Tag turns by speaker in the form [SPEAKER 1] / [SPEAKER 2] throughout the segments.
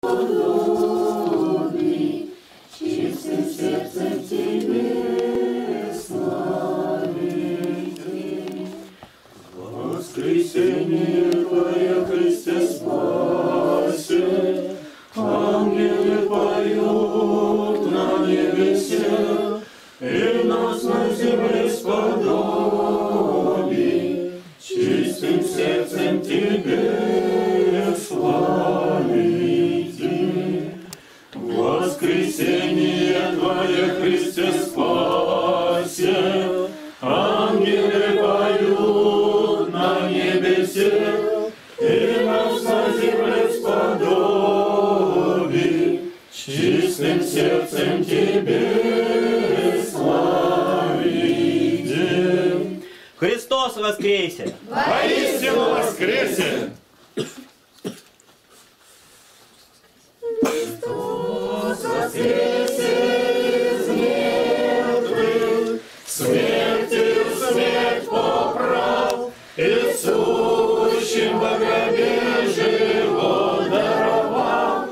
[SPEAKER 1] Чистым сердцем Тебе славить. Воскресение Твое, Христе, спаси, ангелы поют на небесе, и нас на земле сподоби. Чистым сердцем Тебе славить. Воскресение Твое, Христе, спаси, ангелы поют на небесе, и нас на земле сподоби. Чистым сердцем Тебе славить.
[SPEAKER 2] Христос воскресе!
[SPEAKER 1] Воистину воскресе! Христос воскресе из мертвых, смертью смерть поправ, и сущим во гробе живот даровал.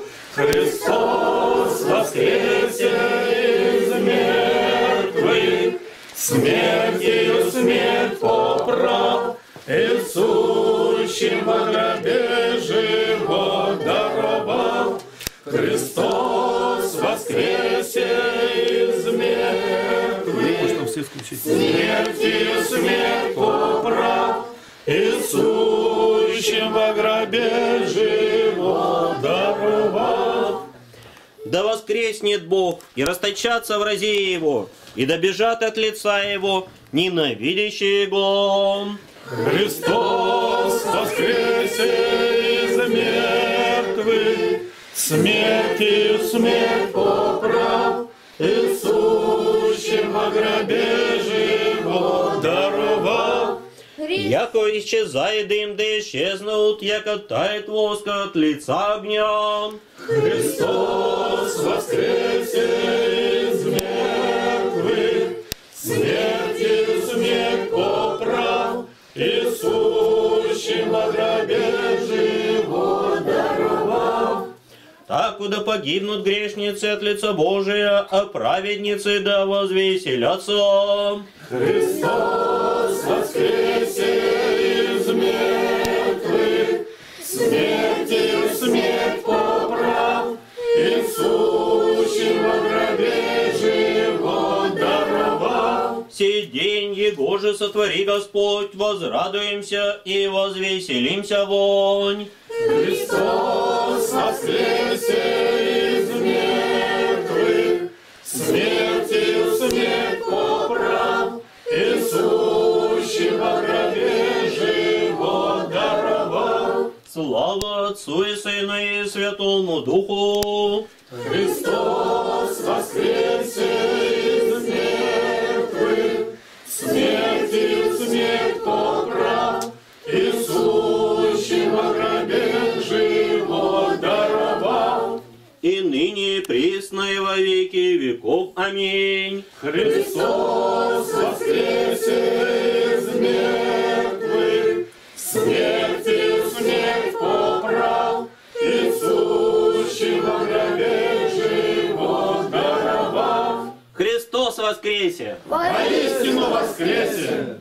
[SPEAKER 1] Христос воскресе из мертвых, смертью смерть поправ, и сущим во гробе живот даровал. Христос воскресе из мертвых, смертью смерть поправ, и сущим во гробе живот даровал.
[SPEAKER 2] Да воскреснет Бог, и расточатся врази Его, и добежат от лица Его ненавидящие Его.
[SPEAKER 1] Христос воскресе из мертвых, смертью смерть поправ, и сущим во гробе живот даровал.
[SPEAKER 2] Яко исчезает дым, да исчезнут, яко тает воск от лица огня.
[SPEAKER 1] Христос воскресе из мертвых, смертью смерть поправ, и сущим во гробе живот даровал.
[SPEAKER 2] Так, куда погибнут грешницы от лица Божия, а праведницы да возвеселятся.
[SPEAKER 1] Христос воскресе из мертвых, смертью смерть поправ, и сущим во гробе живот даровал.
[SPEAKER 2] Сей день Его же сотвори Господь, возрадуемся и возвеселимся вонь.
[SPEAKER 1] Христос воскресе из мертвых, смертью смерть поправ, и сущим во гробе живот даровал.
[SPEAKER 2] Слава Отцу и Сыну и Святому Духу.
[SPEAKER 1] Христос воскресе из мертвых, смертью смерть поправ, и сущим во гробе живот даровал.
[SPEAKER 2] И ныне и присно и во веки веков. Аминь.
[SPEAKER 1] Христос воскресе из мертвых, смертью смерть поправ, и сущим во гробе живот даровал.
[SPEAKER 2] Христос воскресе!
[SPEAKER 1] Воистину воскресе!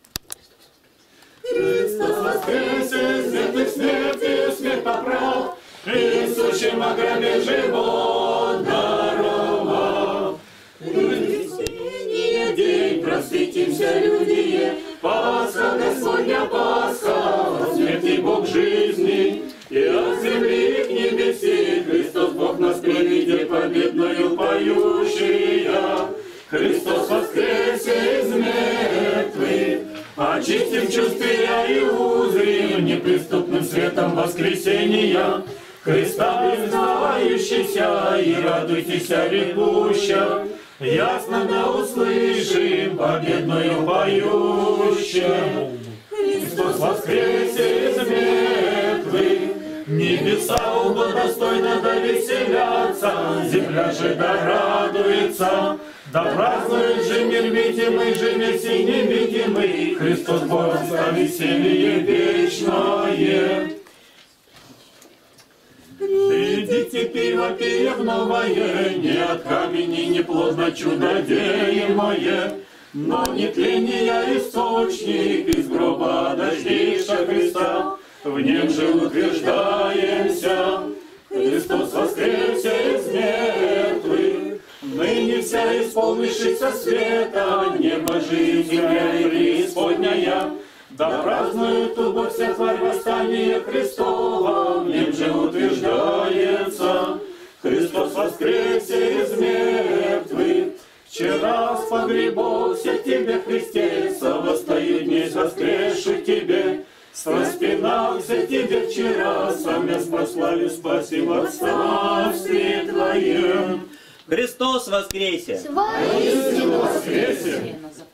[SPEAKER 1] Христос воскресе из мертвых, смертью смерть поправ, и сущим во гробе живот даровал. Воскресенье день, просветимся, люди, Пасха Господня, Пасха, от смерти Бог жизни, и от земли к небеси Христос Бог нас приведет победною поющая. Христос воскресе из мертвых, очистим чувствия и узрим неприступным светом воскресения. Христа признавающийся, и радуйтесь, рекуща, ясно да услышим победную поющую. Христос воскресе из мертвых, небеса достойно да веселятся, земля же да радуется, да празднует же мир видимый, же мир сей невидимый, Христос Бог за веселье вечное. Придите Пейте пиво, пиво новое, не от камени, не плодно чудодеемое, но не тления источник из гроба дождейшего Христа. В нем же утверждаемся, Христос воскресе из мертвых, ныне вся исполнившаяся света, небо жизненная и преисподняя, да празднуют убо вся тварь восстания Христова, в нем же утверждается, Христос воскресе из мертвых. Вчера с погребов всех тебе, Христе, восстаю днесь воскресших тебе, распинался тебе вчера, сам я прославлю, спаси во царстве Твоем.
[SPEAKER 2] Христос воскресе!
[SPEAKER 1] Воистину воскресе!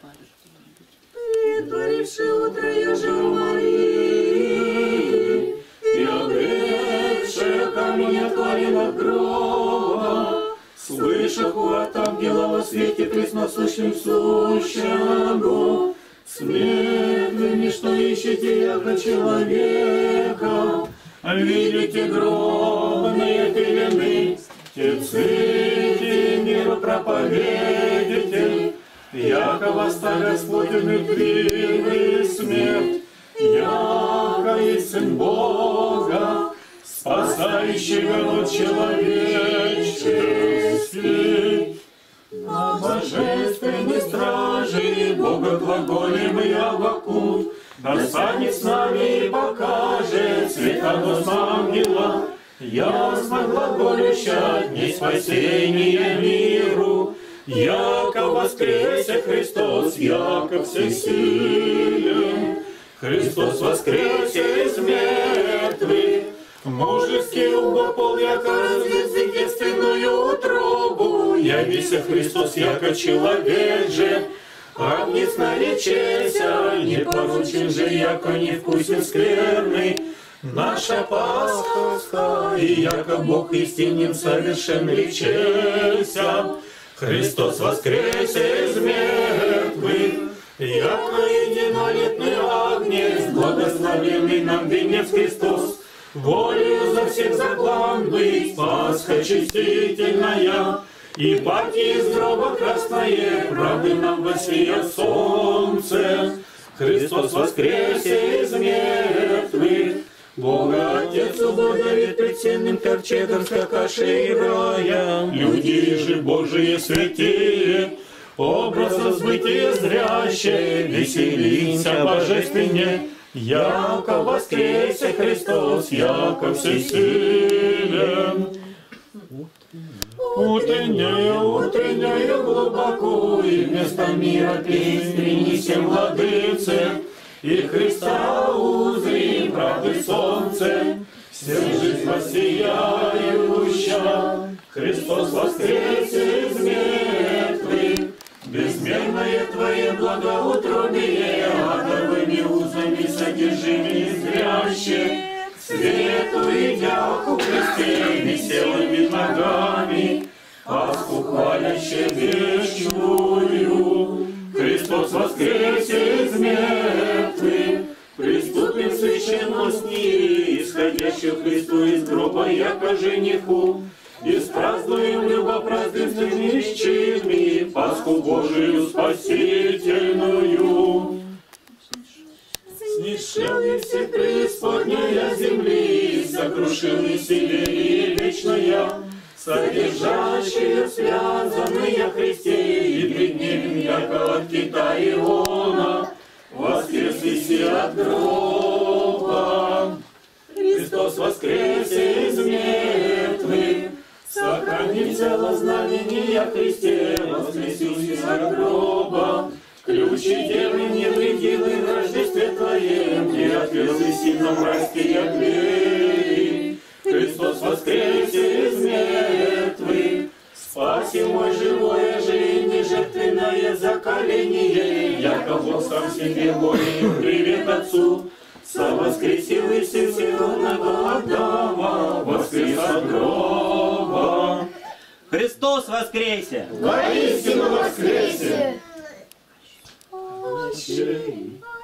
[SPEAKER 3] Творивши утро Ежу Марии,
[SPEAKER 1] и обрекши камень отворенного гроба, слышах от ангела во свете пресносущим сущего, смертными, что ищете яко человека, видите гробные пелены, те ците миру проповедите, яко восстал Господь умертвивый смерть, яко есть Сын Бога, спасающего род человеческий. На божественной страже Бога глаголем и Аввакум, да станет с нами и покажет светонос ангела, ясно глаголюща дни спасения миру, яко воскресе Христос, яко всесилен. Христос воскресе из мертвых, мужеский угопол, яко разверзит девственную утробу, явися Христос, яко человек же, агнец наречеся, не поручен же, яко не вкусен скверный, наша Пасха, и яко Бог истинен совершен речеся. Христос воскресе из мертвых, яко единолетный агнец, благословенный нам венец Христос, волею за всех заклан быть, Пасха чистительная, и паки из гроба красное, правды нам воссия солнце. Христос воскресе из мертвых, Бога Отец ублаговит пред сенным ковчегом скакаши и рая. Люди же Божие святые, образа сбытия зряще, веселимся божественне, яко воскресе Христос, яко всесилен. Утренняю глубоко, и вместо мира песнь принесем владыце, и Христа узрим правды солнце, всем жизнь воссияюща. Христос воскресе из мертвых, безмерное Твое благоутробие, адовыми узами содержими зряще, свету идя ку Христе, веселыми ногами, Пасху хваляще вечную. Христос воскресе из мертвых, приступим к священности, исходящую Христу из гроба, яко жениху, и празднуем любопразднственными вещами Пасху Божию спасительную. Снишел и все преисподняя земли, сокрушил и селение вечная, содержащие связанные Христе, и пред ним, яко от кита Иона, воскресли от гроба. Христос воскресе из мертвых, сохранив цело знамения Христе, воскресился от гроба. Ключи девы невредимы в Рождестве Твоем, не отверзли сильно райские двери. Христос воскресе из мертвых, спаси мой живое жизнь, жертвенное заколение, яко Бог сам себе волею привет Отцу, совоскресил и всесильного Адама, воскрес от гроба.
[SPEAKER 2] Христос воскресе!
[SPEAKER 1] Воистину воскресе!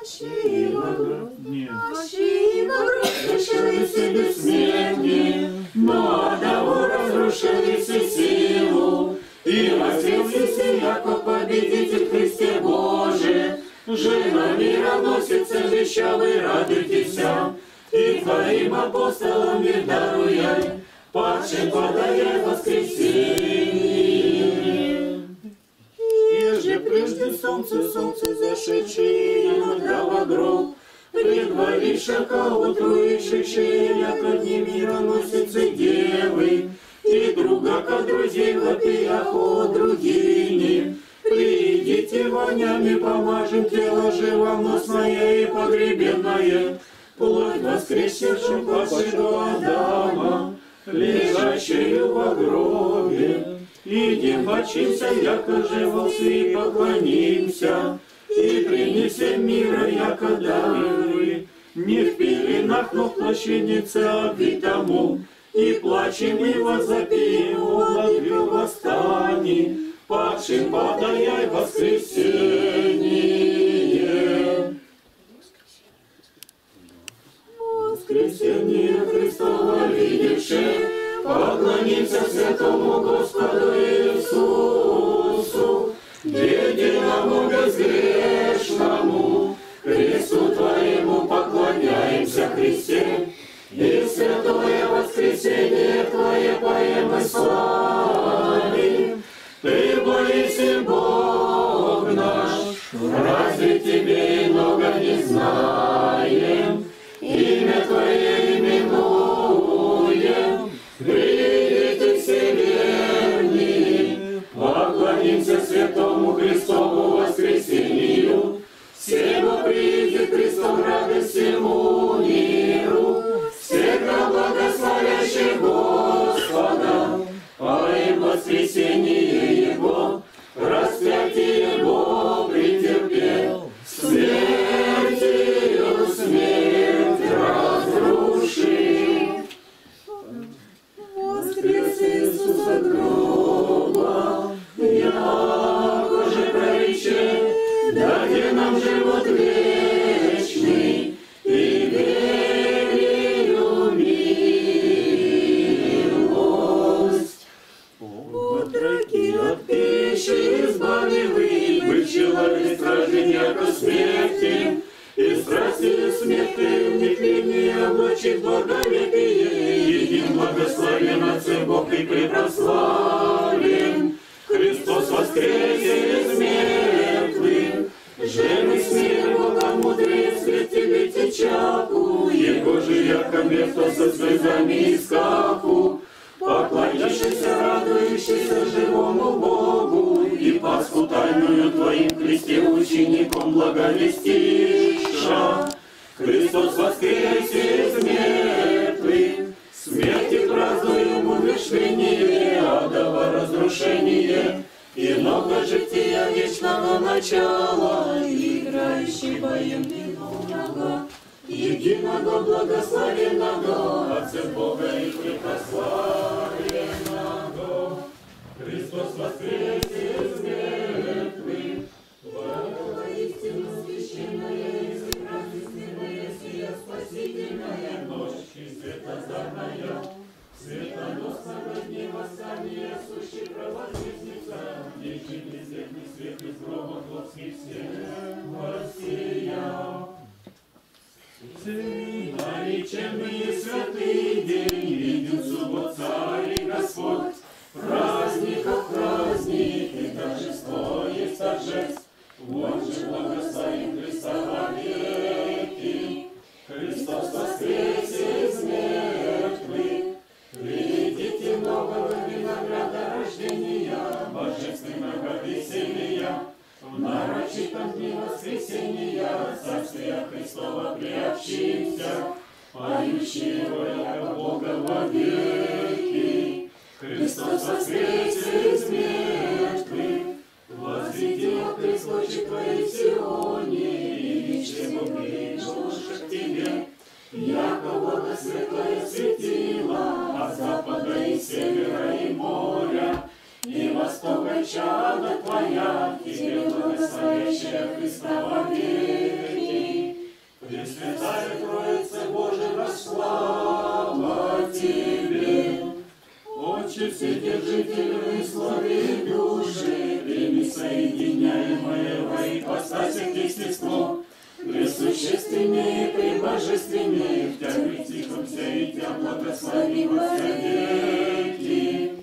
[SPEAKER 3] Ощи и бессмертный,
[SPEAKER 1] но одного разрушили всю силу, и возвелся яко победитель Христе Божий. Жена мироносица вещавый, радуйтесь, и твоим апостолам мир даруяй, падшим подаяй воскресенье. Еже прежде солнце зашедшее над гроб, предвари шака утруившие, яко дни мироносицы девы, и друга ко друзей вопиях о другини. Придите вонями, помажем тело живоносное и погребенное, плоть воскресившим пошедшего Адама, лежащую во гробе. Идем почимся, яко живосы, и поклонимся, и принесем мира, яко дары. Не в пеленах, но в плащанице обвитому, и плачем, и возопим, владыко восстани, падшим подаяй воскресенье. Воскресенье Христово видевши, поклонимся святому Господу Иисусу, единому безгрешному, Христу Твоему поклоняемся, Христе, и святое воскресенье Твое поем и славим. Ты боишься, Бог наш, разве Тебе много не знаем? Имя Твое именуем, придите все верни, поклонимся святому Христову воскресению, всему придет Христом радость всему миру, всегда благословящий Господа, поим воскресение Его, распятие Его претерпел, смертью смерть разрушив. Воскрес Иисус от гроба, яко же прорече, даде нам живот вечный, и верою милость. От раки, от пищи избавивый, вычелали стражи яко смерти, и страсти смерти в них не облачит благовепие, един благословен Отцем Бог и препрославен. Христос воскресе из мертвых, живы смерть Бога мудрее, свет тебе течаку, Его же яко мертво со слезами и скаку, поклонившийся, радующийся живому Богу, и Пасху тайную Твоим Христе учеником благовестиша. Христос воскресе из мертвых, смерти празднуем умершление, адово разрушение, и много жития вечного начала, играющий поем виновного, единого благословенного, Отца Бога и препрославленного. Христос воскресе из мертвых, воистину священная и празднественная сия спасительная ночь, и светозарная, светоносного дня восстания, сущий провозвестница, вечный безветный свет из гроба плотских всех воссиял. Нареченный святый день, видел суббот Царь и Господь, праздников праздник и торжество есть торжеств, он же благословен Христа вовеки. Христос воскресе из мертвых, видите нового винограда рождения, божественного веселья, в нарочитом дне воскресения Царствия Христова приобщимся, поющего яко Бога вовеки. Христос воскресе из мертвых, возведи окрест очи Твои в Сионе, и чем приближишь к Тебе, яко вода светлое светило, от запада и севера и моря, и востока чада Твоя, Тебе благословящая Христа вовеки. Пресвятая Троица Божия, слава Тебе! Отче Вседержитель, слави души, прими соединяемое во ипостасях естество, пресущественнее, пребожественнее, в Тя притихомся и Тя благослови во веки.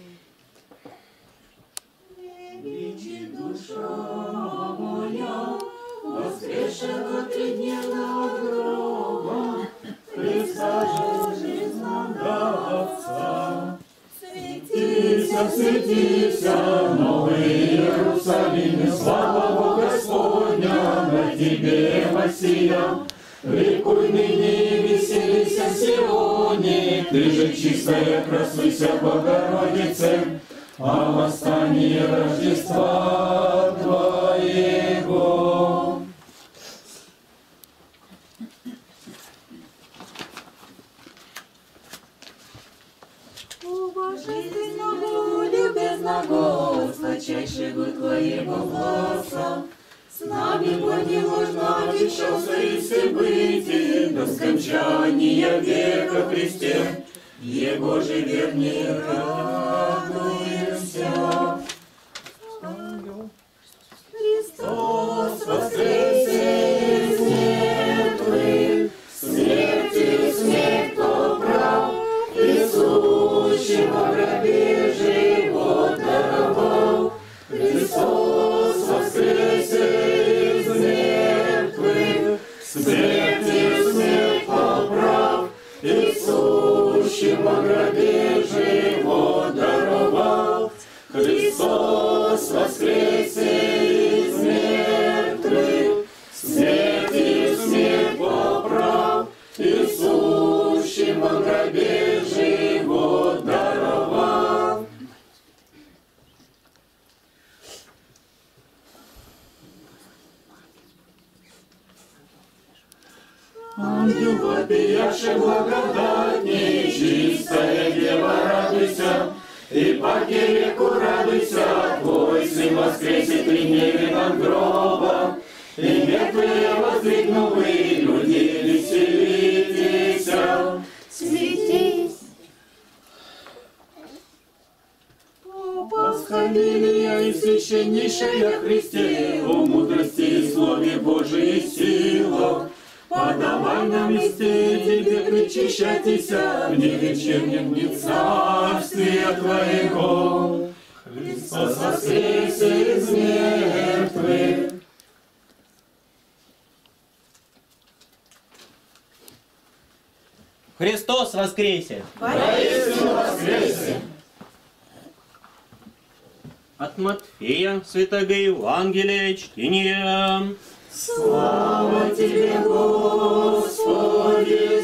[SPEAKER 1] Вечи душа моя, воскрешена тридневного гроба, Христа же жизненного Отца. Светися, светися, новый Иерусалим, слава Господня на тебе воссия. Ликуй ныне, веселися в Сионе, ты же чистая, красуйся, Богородице, о восстании Рождества Твоего.
[SPEAKER 3] О божественного, любезного, сладчайшего Твоего гласа, с нами поднеможно
[SPEAKER 1] Обещался и всебытие, до скончания века Христе, Его же вернее радуемся.
[SPEAKER 3] Христос
[SPEAKER 1] Воскресе из мертвых, смерти смерть поправ, и сущего гробе живот даровал. Христос воскресе из мертвых, смерти смерть поправ, и сущего гробе живот даровал. Христос воскресе из мертвых, смерти смерть поправ, и сущим во гробе живот даровал. Ангел вопиявший благодатней, чистая дева, радуйся, и по келику радуйся, Твой Сын воскресит при невинном гроба, и мертвые воздвигнули, люди веселитесь.
[SPEAKER 3] светись. О
[SPEAKER 1] Пасхалилия и священнейшая Христе, о мудрости и слове Божией сила, подавай нам вести Тебе причащайтеся в невечернем дне царствия Твоего. Христос воскресе из мертвых.
[SPEAKER 2] Христос воскресе!
[SPEAKER 1] Воистину воскресе!
[SPEAKER 2] От Матфея, Святого Евангелия, чтение.
[SPEAKER 1] Слава Тебе, Господи,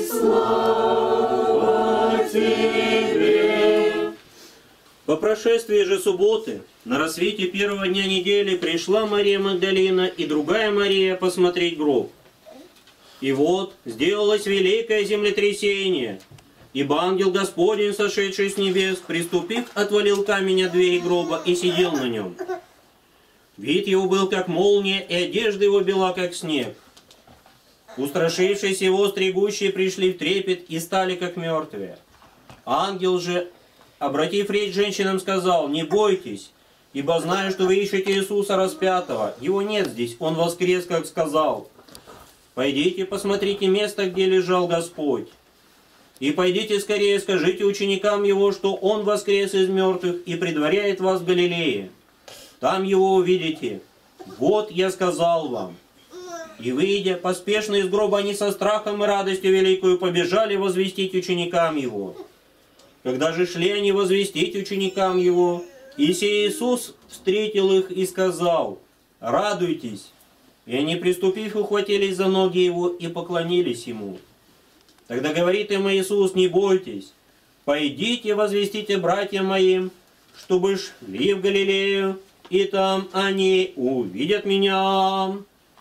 [SPEAKER 1] слава Тебе!
[SPEAKER 2] По прошествии же субботы, на рассвете первого дня недели, пришла Мария Магдалина и другая Мария посмотреть гроб. И вот сделалось великое землетрясение, ибо ангел Господень, сошедший с небес, приступив, отвалил камень от двери гроба и сидел на нем. Вид его был как молния, и одежда его бела как снег. Устрашившись его, стригущие пришли в трепет и стали как мертвые. Ангел же, обратив речь женщинам, сказал: «Не бойтесь, ибо знаю, что вы ищете Иисуса распятого. Его нет здесь, Он воскрес, как сказал. Пойдите, посмотрите место, где лежал Господь. И пойдите скорее, скажите ученикам Его, что Он воскрес из мертвых и предваряет вас в Галилее. Там Его увидите. Вот я сказал вам». И выйдя поспешно из гроба, они со страхом и радостью великою побежали возвестить ученикам Его. Когда же шли они возвестить ученикам Его, и сей Иисус встретил их и сказал: «Радуйтесь». И они, приступив, ухватились за ноги Его и поклонились Ему. Тогда говорит им Иисус: «Не бойтесь, пойдите возвестите братьям моим, чтобы шли в Галилею, и там они увидят Меня».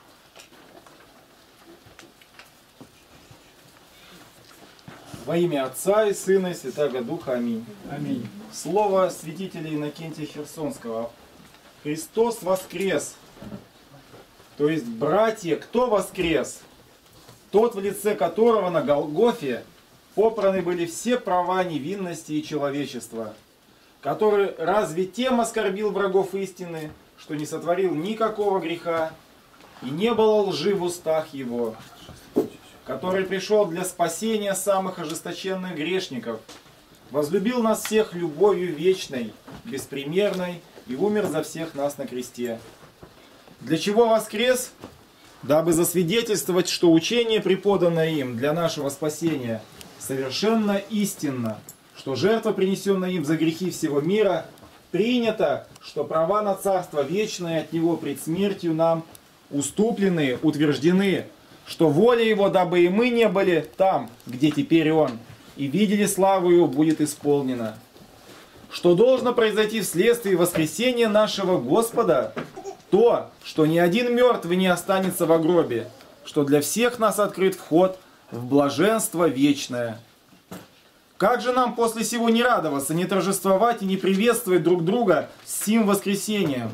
[SPEAKER 4] Во имя Отца и Сына и Святаго Духа. Аминь.
[SPEAKER 5] Аминь.
[SPEAKER 4] Слово святителя Иннокентия Херсонского. Христос воскрес. То есть, братья, кто воскрес? Тот, в лице которого на Голгофе попраны были все права невинности и человечества, который разве тем оскорбил врагов истины, что не сотворил никакого греха, и не было лжи в устах его, который пришел для спасения самых ожесточенных грешников, возлюбил нас всех любовью вечной, беспримерной, и умер за всех нас на кресте. Для чего воскрес? Дабы засвидетельствовать, что учение, преподанное им для нашего спасения, совершенно истинно, что жертва, принесенная им за грехи всего мира, принята, что права на царство вечное от него пред смертью нам уступлены, утверждены, что воля его, дабы и мы не были там, где теперь он, и видели славу его, будет исполнена. Что должно произойти вследствие воскресения нашего Господа? То, что ни один мертвый не останется во гробе, что для всех нас открыт вход в блаженство вечное. Как же нам после сего не радоваться, не торжествовать и не приветствовать друг друга с сим воскресением?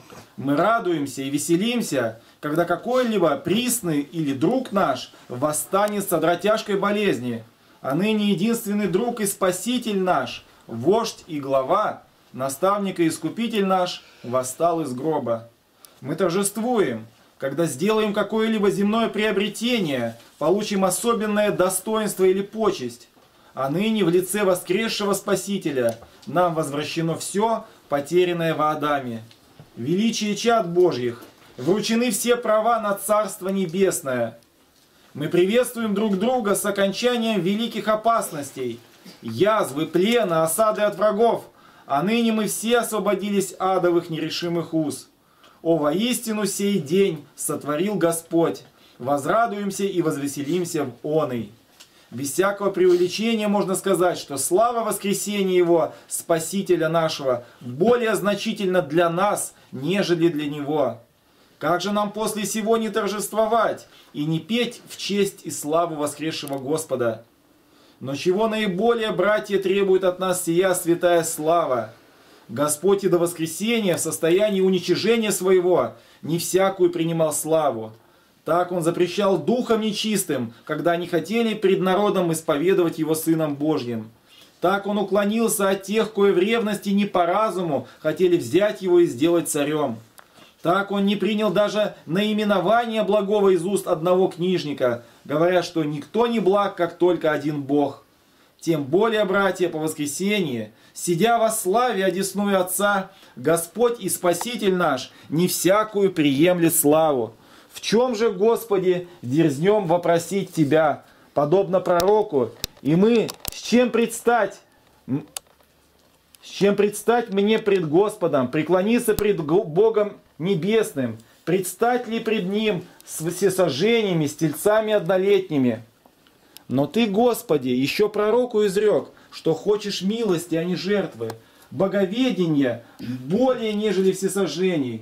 [SPEAKER 4] Мы радуемся и веселимся, когда какой-либо присный или друг наш восстанет с тяжкой болезни, а ныне единственный друг и спаситель наш, вождь и глава, наставник и искупитель наш, восстал из гроба. Мы торжествуем, когда сделаем какое-либо земное приобретение, получим особенное достоинство или почесть, а ныне в лице воскресшего Спасителя нам возвращено все, потерянное в Адаме. Величие чад Божьих, вручены все права на Царство Небесное. Мы приветствуем друг друга с окончанием великих опасностей, язвы, плена, осады от врагов, а ныне мы все освободились адовых нерешимых уз. О, воистину сей день сотворил Господь, возрадуемся и возвеселимся в оный. Без всякого преувеличения можно сказать, что слава воскресения Его, Спасителя нашего, более значительна для нас, нежели для Него. Как же нам после сего не торжествовать и не петь в честь и славу воскресшего Господа? Но чего наиболее, братья, требует от нас сия святая слава? Господь и до воскресения в состоянии уничижения своего не всякую принимал славу. Так Он запрещал духом нечистым, когда они хотели пред народом исповедовать Его Сыном Божьим. Так Он уклонился от тех, кои в ревности не по разуму хотели взять Его и сделать царем. Так Он не принял даже наименование благого из уст одного книжника, говоря, что никто не благ, как только один Бог. Тем более, братья, по воскресенье, сидя во славе одесную Отца, Господь и Спаситель наш не всякую приемлет славу. В чем же, Господи, дерзнем вопросить Тебя, подобно пророку, и мы с чем предстать мне пред Господом, преклониться пред Богом Небесным, предстать ли пред Ним с всесожжениями, с тельцами однолетними? Но Ты, Господи, еще пророку изрек, что хочешь милости, а не жертвы, боговедения более, нежели всесожжений.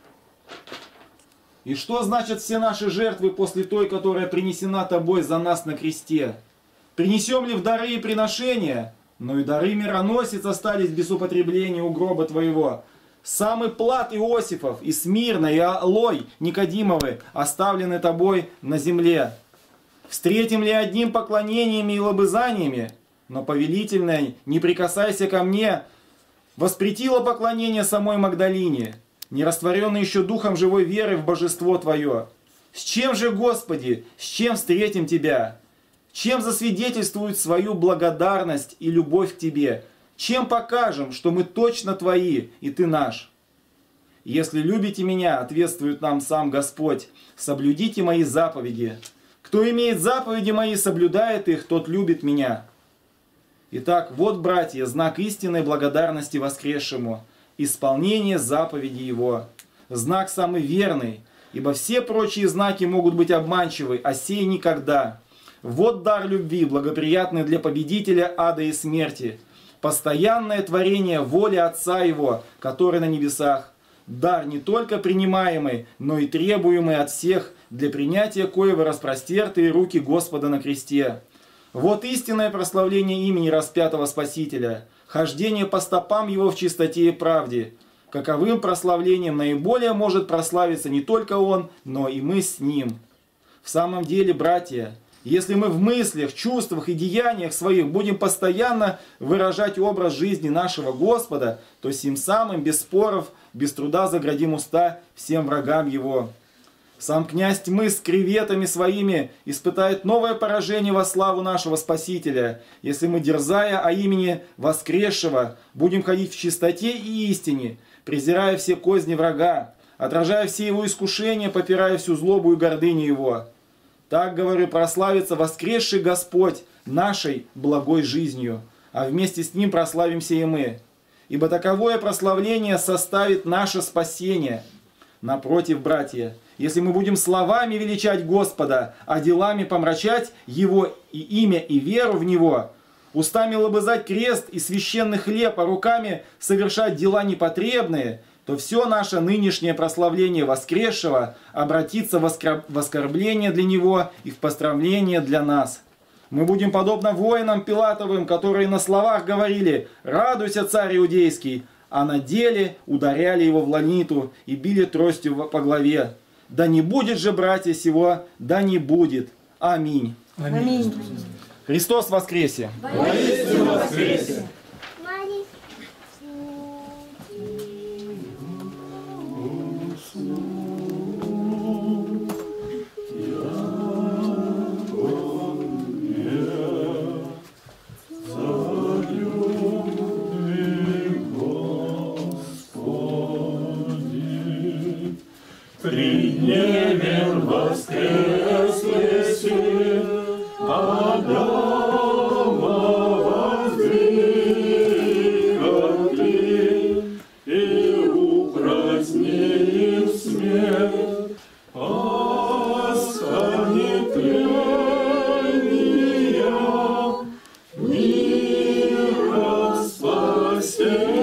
[SPEAKER 4] И что значат все наши жертвы после той, которая принесена Тобой за нас на кресте? Принесем ли в дары и приношения? Но и дары мироносец остались без употребления у гроба Твоего. Самый плат Иосифов, и Смирна, и Алой Никодимовы оставлены Тобой на земле. Встретим ли одним поклонениями и лобызаниями? Но повелительное «не прикасайся ко мне» воспретило поклонение самой Магдалине, не растворенной еще духом живой веры в божество Твое. С чем же, Господи, с чем встретим Тебя? Чем засвидетельствуют свою благодарность и любовь к Тебе? Чем покажем, что мы точно Твои, и Ты наш? Если любите Меня, ответствует нам сам Господь, соблюдите Мои заповеди. Кто имеет заповеди Мои, соблюдает их, тот любит Меня. Итак, вот, братья, знак истинной благодарности воскресшему, исполнение заповеди Его. Знак самый верный, ибо все прочие знаки могут быть обманчивы, а сей никогда. Вот дар любви, благоприятный для победителя ада и смерти. Постоянное творение воли Отца Его, который на небесах. Дар не только принимаемый, но и требуемый от всех, для принятия коего распростертые руки Господа на кресте. Вот истинное прославление имени распятого Спасителя, хождение по стопам Его в чистоте и правде. Каковым прославлением наиболее может прославиться не только Он, но и мы с Ним. В самом деле, братья, Если мы в мыслях, чувствах и деяниях своих будем постоянно выражать образ жизни нашего Господа, то сим самым, без споров, без труда заградим уста всем врагам Его. Сам князь тьмы с креветами своими испытает новое поражение во славу нашего Спасителя, если мы, дерзая о имени воскресшего, будем ходить в чистоте и истине, презирая все козни врага, отражая все его искушения, попирая всю злобу и гордыню его. Так, говорю, прославится воскресший Господь нашей благой жизнью, а вместе с Ним прославимся и мы. Ибо таковое прославление составит наше спасение. Напротив, братья, если мы будем словами величать Господа, а делами помрачать Его и имя, и веру в Него, устами лобызать крест и священный хлеб, а руками совершать дела непотребные, то все наше нынешнее прославление воскресшего обратится в оскорбление для Него и в пострамление для нас. Мы будем подобно воинам Пилатовым, которые на словах говорили «Радуйся, царь иудейский», а на деле ударяли его в ланиту и били тростью по голове. Да не будет же, братья, сего, да не будет. Аминь.
[SPEAKER 3] Аминь.
[SPEAKER 4] Христос воскресе!
[SPEAKER 1] Воистину воскресе! Преднемен воскреслый Сын, Адама воздвигли, и упразднив смерть, восстанет тления, мира спасения.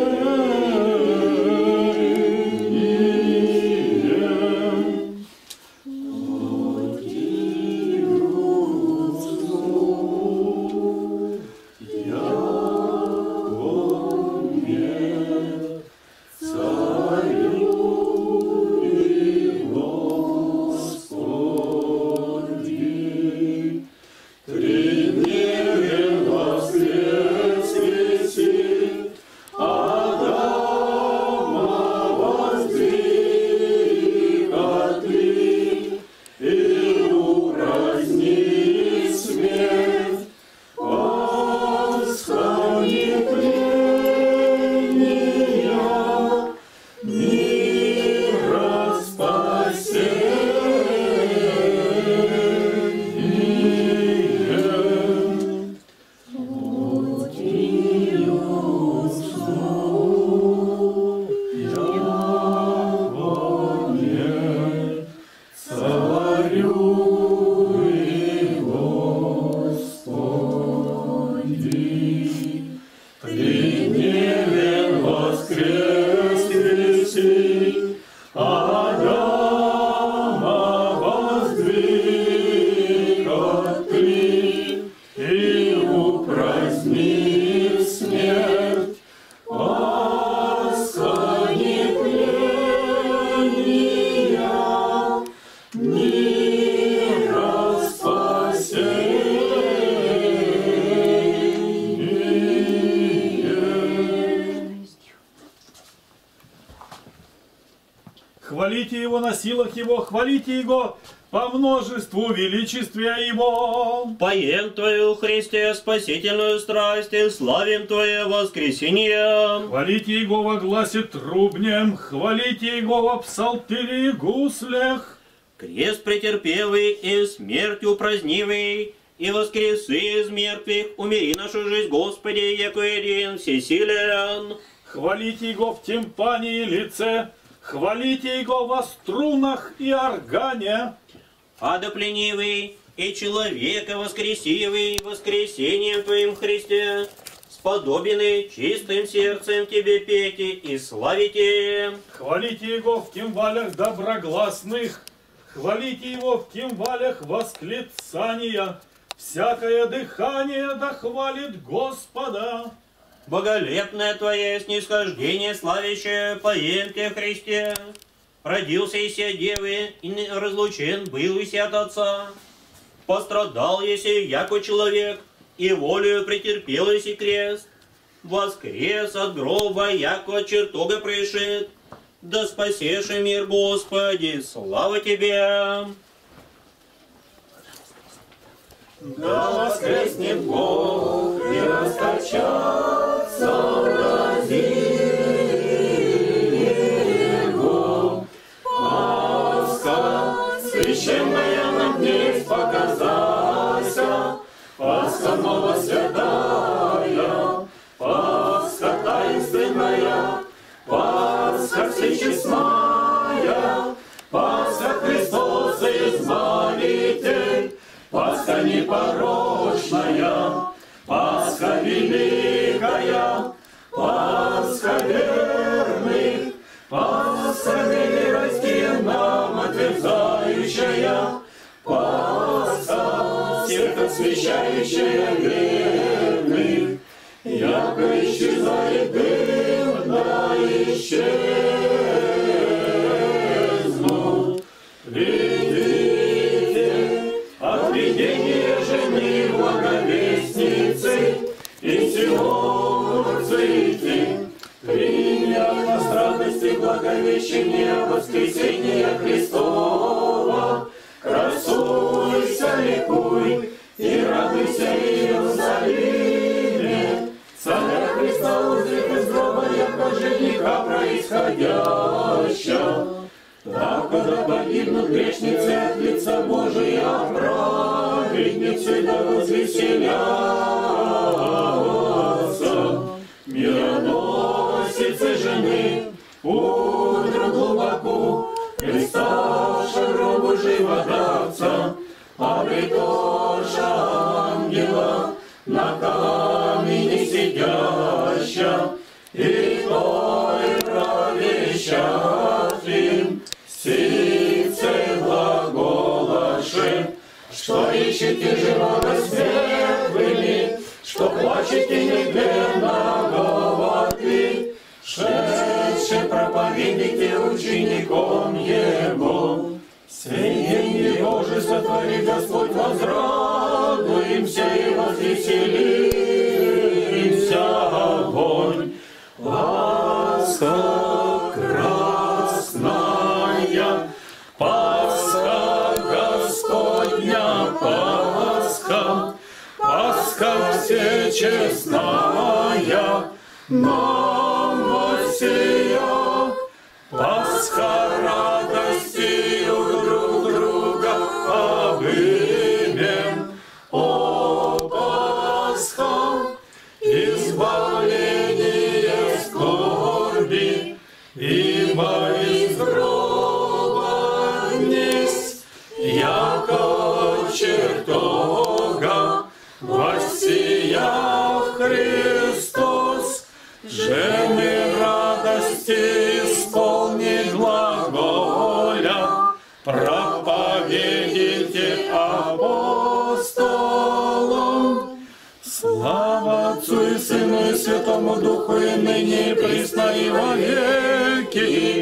[SPEAKER 5] Хвалите Его на силах Его, хвалите Его по множеству величествия Его.
[SPEAKER 2] Поем Твою, Христе, спасительную страсть, и славим Твое воскресение.
[SPEAKER 5] Хвалите Его во гласе трубнем, хвалите Его во псалтыре и гуслях.
[SPEAKER 2] Крест претерпевый и смерть упразднивый, и воскресы из мертвых, умери нашу жизнь, Господи, яко един всесилен.
[SPEAKER 5] Хвалите Его в тимпане и лице, хвалите Его во струнах и органе.
[SPEAKER 2] Ада пленивый и человека воскресивый воскресением Твоим, Христе, сподобены чистым сердцем Тебе пейте и славите.
[SPEAKER 5] Хвалите Его в кимвалях доброгласных, хвалите Его в кимвалях восклицания. Всякое дыхание да хвалит Господа.
[SPEAKER 2] Боголепное Твое снисхождение славящее, поем Тебе, Христе. Родился из девы и не разлучен был и от Отца. пострадал еси, яко человек, и волею претерпел еси крест. Воскрес от гроба, яко от чертога пришед. Да спасешь и мир, Господи, слава Тебе!
[SPEAKER 1] Да воскреснет Бог и раскачаться ради Его. Пасха священная нам днесь показася, Пасха новосвятая, Пасха таинственная, Пасха всечестная, Пасха Христос Избавитель, Пасха непорочная, Пасха великая, Пасха верных, Пасха милости нам отверзающая, Пасха всех освящающая верных, яко исчезает дым, да исчезнут. Видите, от видения жены благовестницы и всего цвети, приняв на страдности благовещения воскресения Христова, красуйся, ликуй и радуйся, Иерусалиме, Царя Христа узрев из гроба, яко жениха происходяща. Так, когда погибнут грешницы от лица Божия, праведницы да возвеселятся. Мироносицы жены, утро глубоко, Христа в гробу живо даться, обретоша ангела на камне сидяща, и той провещат им, сице глаголаши, что ищете живого светлыми, что плачете неверного ты, шедше проповедники учеником Его. Сей Божий сотвори Господь, возрадуемся и возвеселимся, огонь. Пасха красная, Пасха Господня, Пасха, Пасха всечестная, новосия, Пасха радостью друг друга обымем. О, Пасха, избавление скорби, ибо из гроба несть, яко чертога, воссияв Христос, жены радости исполни глаголя, проповедите апостолам. Слава Отцу и Сыну и Святому Духу, и ныне и присно и во веки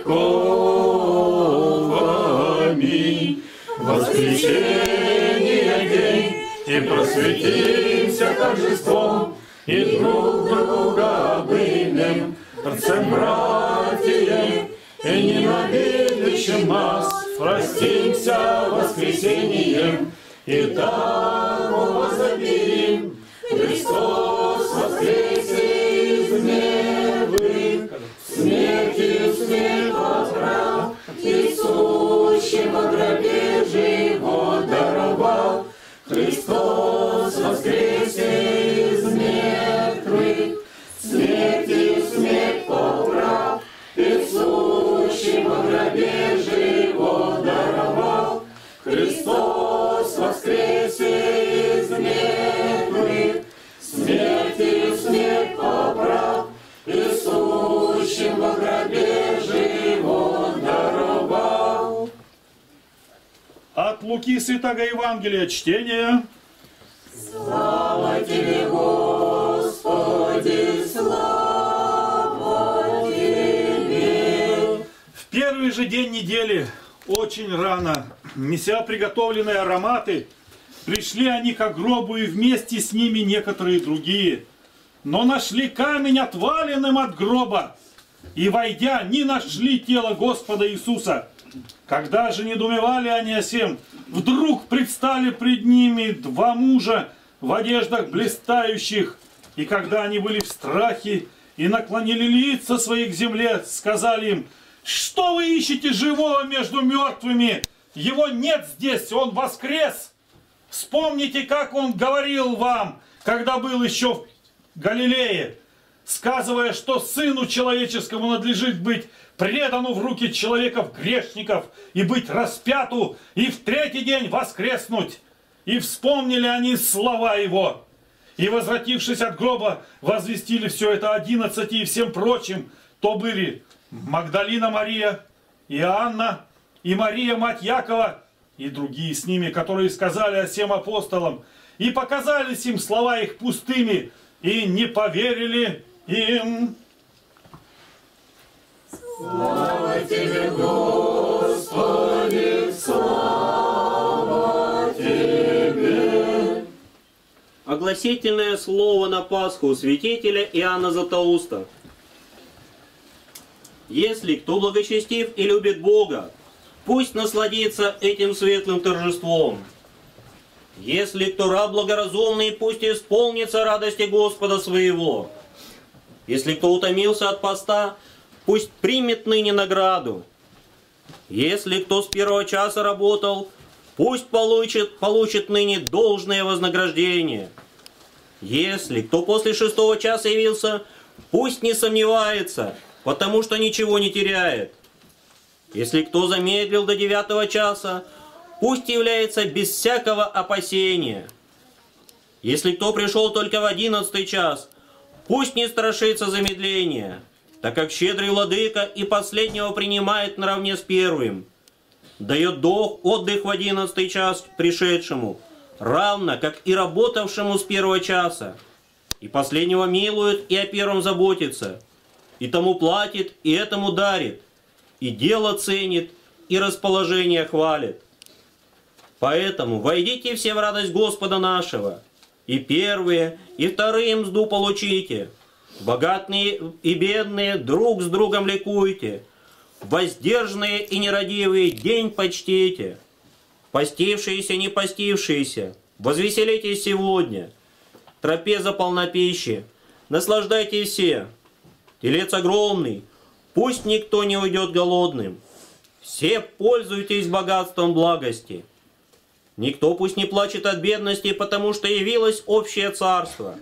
[SPEAKER 1] веков. Аминь. Воскресенье день, и просветимся торжеством, и друг друга обымем, отцем братьям, и ненавидящим нас простимся воскресением, и так возопим: Христос воскресе из мертвых, смертью смерть поправ, и сущим во гробе живот даровал. Христос воскресе из мертвых, смертью смерть поправ, и сущим во гробе живот даровал. Христос воскресе из мертвых, смертью смерть поправ, и сущим во гробе живот даровал.
[SPEAKER 5] От Луки Святого Евангелия чтение.
[SPEAKER 1] Слава Тебе, Господи, слава Тебе.
[SPEAKER 5] В первый же день недели, очень рано, неся приготовленные ароматы, Пришли они к гробу, и вместе с ними некоторые другие. Но нашли камень отваленным от гроба, и, войдя, не нашли тело Господа Иисуса. Когда же недоумевали они о сем, вдруг предстали пред ними два мужа в одеждах блистающих, и когда они были в страхе и наклонили лица свои к земле, сказали им: что вы ищете живого между мертвыми? Его нет здесь, он воскрес. Вспомните, как он говорил вам, когда был еще в Галилее, сказывая, что Сыну Человеческому надлежит быть предану в руки человеков-грешников и быть распяту, и в третий день воскреснуть. И вспомнили они слова его. И, возвратившись от гроба, возвестили все это 11 и всем прочим, то были Магдалина Мария, и Анна, и Мария, мать Якова, и другие с ними, которые сказали о сем апостолам, и показались им слова их пустыми, и не поверили им.
[SPEAKER 1] Слава Тебе, Господи, слава Тебе.
[SPEAKER 2] Огласительное слово на Пасху святителя Иоанна Златоуста. Если кто благочестив и любит Бога, пусть насладится этим светлым торжеством. Если кто раб благоразумный, пусть исполнится радости Господа своего. Если кто утомился от поста, пусть примет ныне награду. Если кто с первого часа работал, пусть получит ныне должное вознаграждение. Если кто после 6 часа явился, пусть не сомневается, потому что ничего не теряет. Если кто замедлил до 9 часа, пусть является без всякого опасения. Если кто пришел только в 11 час, пусть не страшится замедления, так как щедрый владыка и последнего принимает наравне с первым, дает отдых в 11 час пришедшему, равно как и работавшему с 1 часа, и последнего милует, и о первом заботится, и тому платит, и этому дарит, и дело ценит, и расположение хвалит. Поэтому войдите все в радость Господа нашего, и первые, и вторые мзду получите, богатые и бедные друг с другом ликуйте, воздержанные и нерадивые день почтите, постившиеся и не постившиеся, возвеселитесь сегодня, трапеза полна пищи, наслаждайтесь все, телец огромный, пусть никто не уйдет голодным, все пользуйтесь богатством благости. Никто пусть не плачет от бедности, потому что явилось общее царство.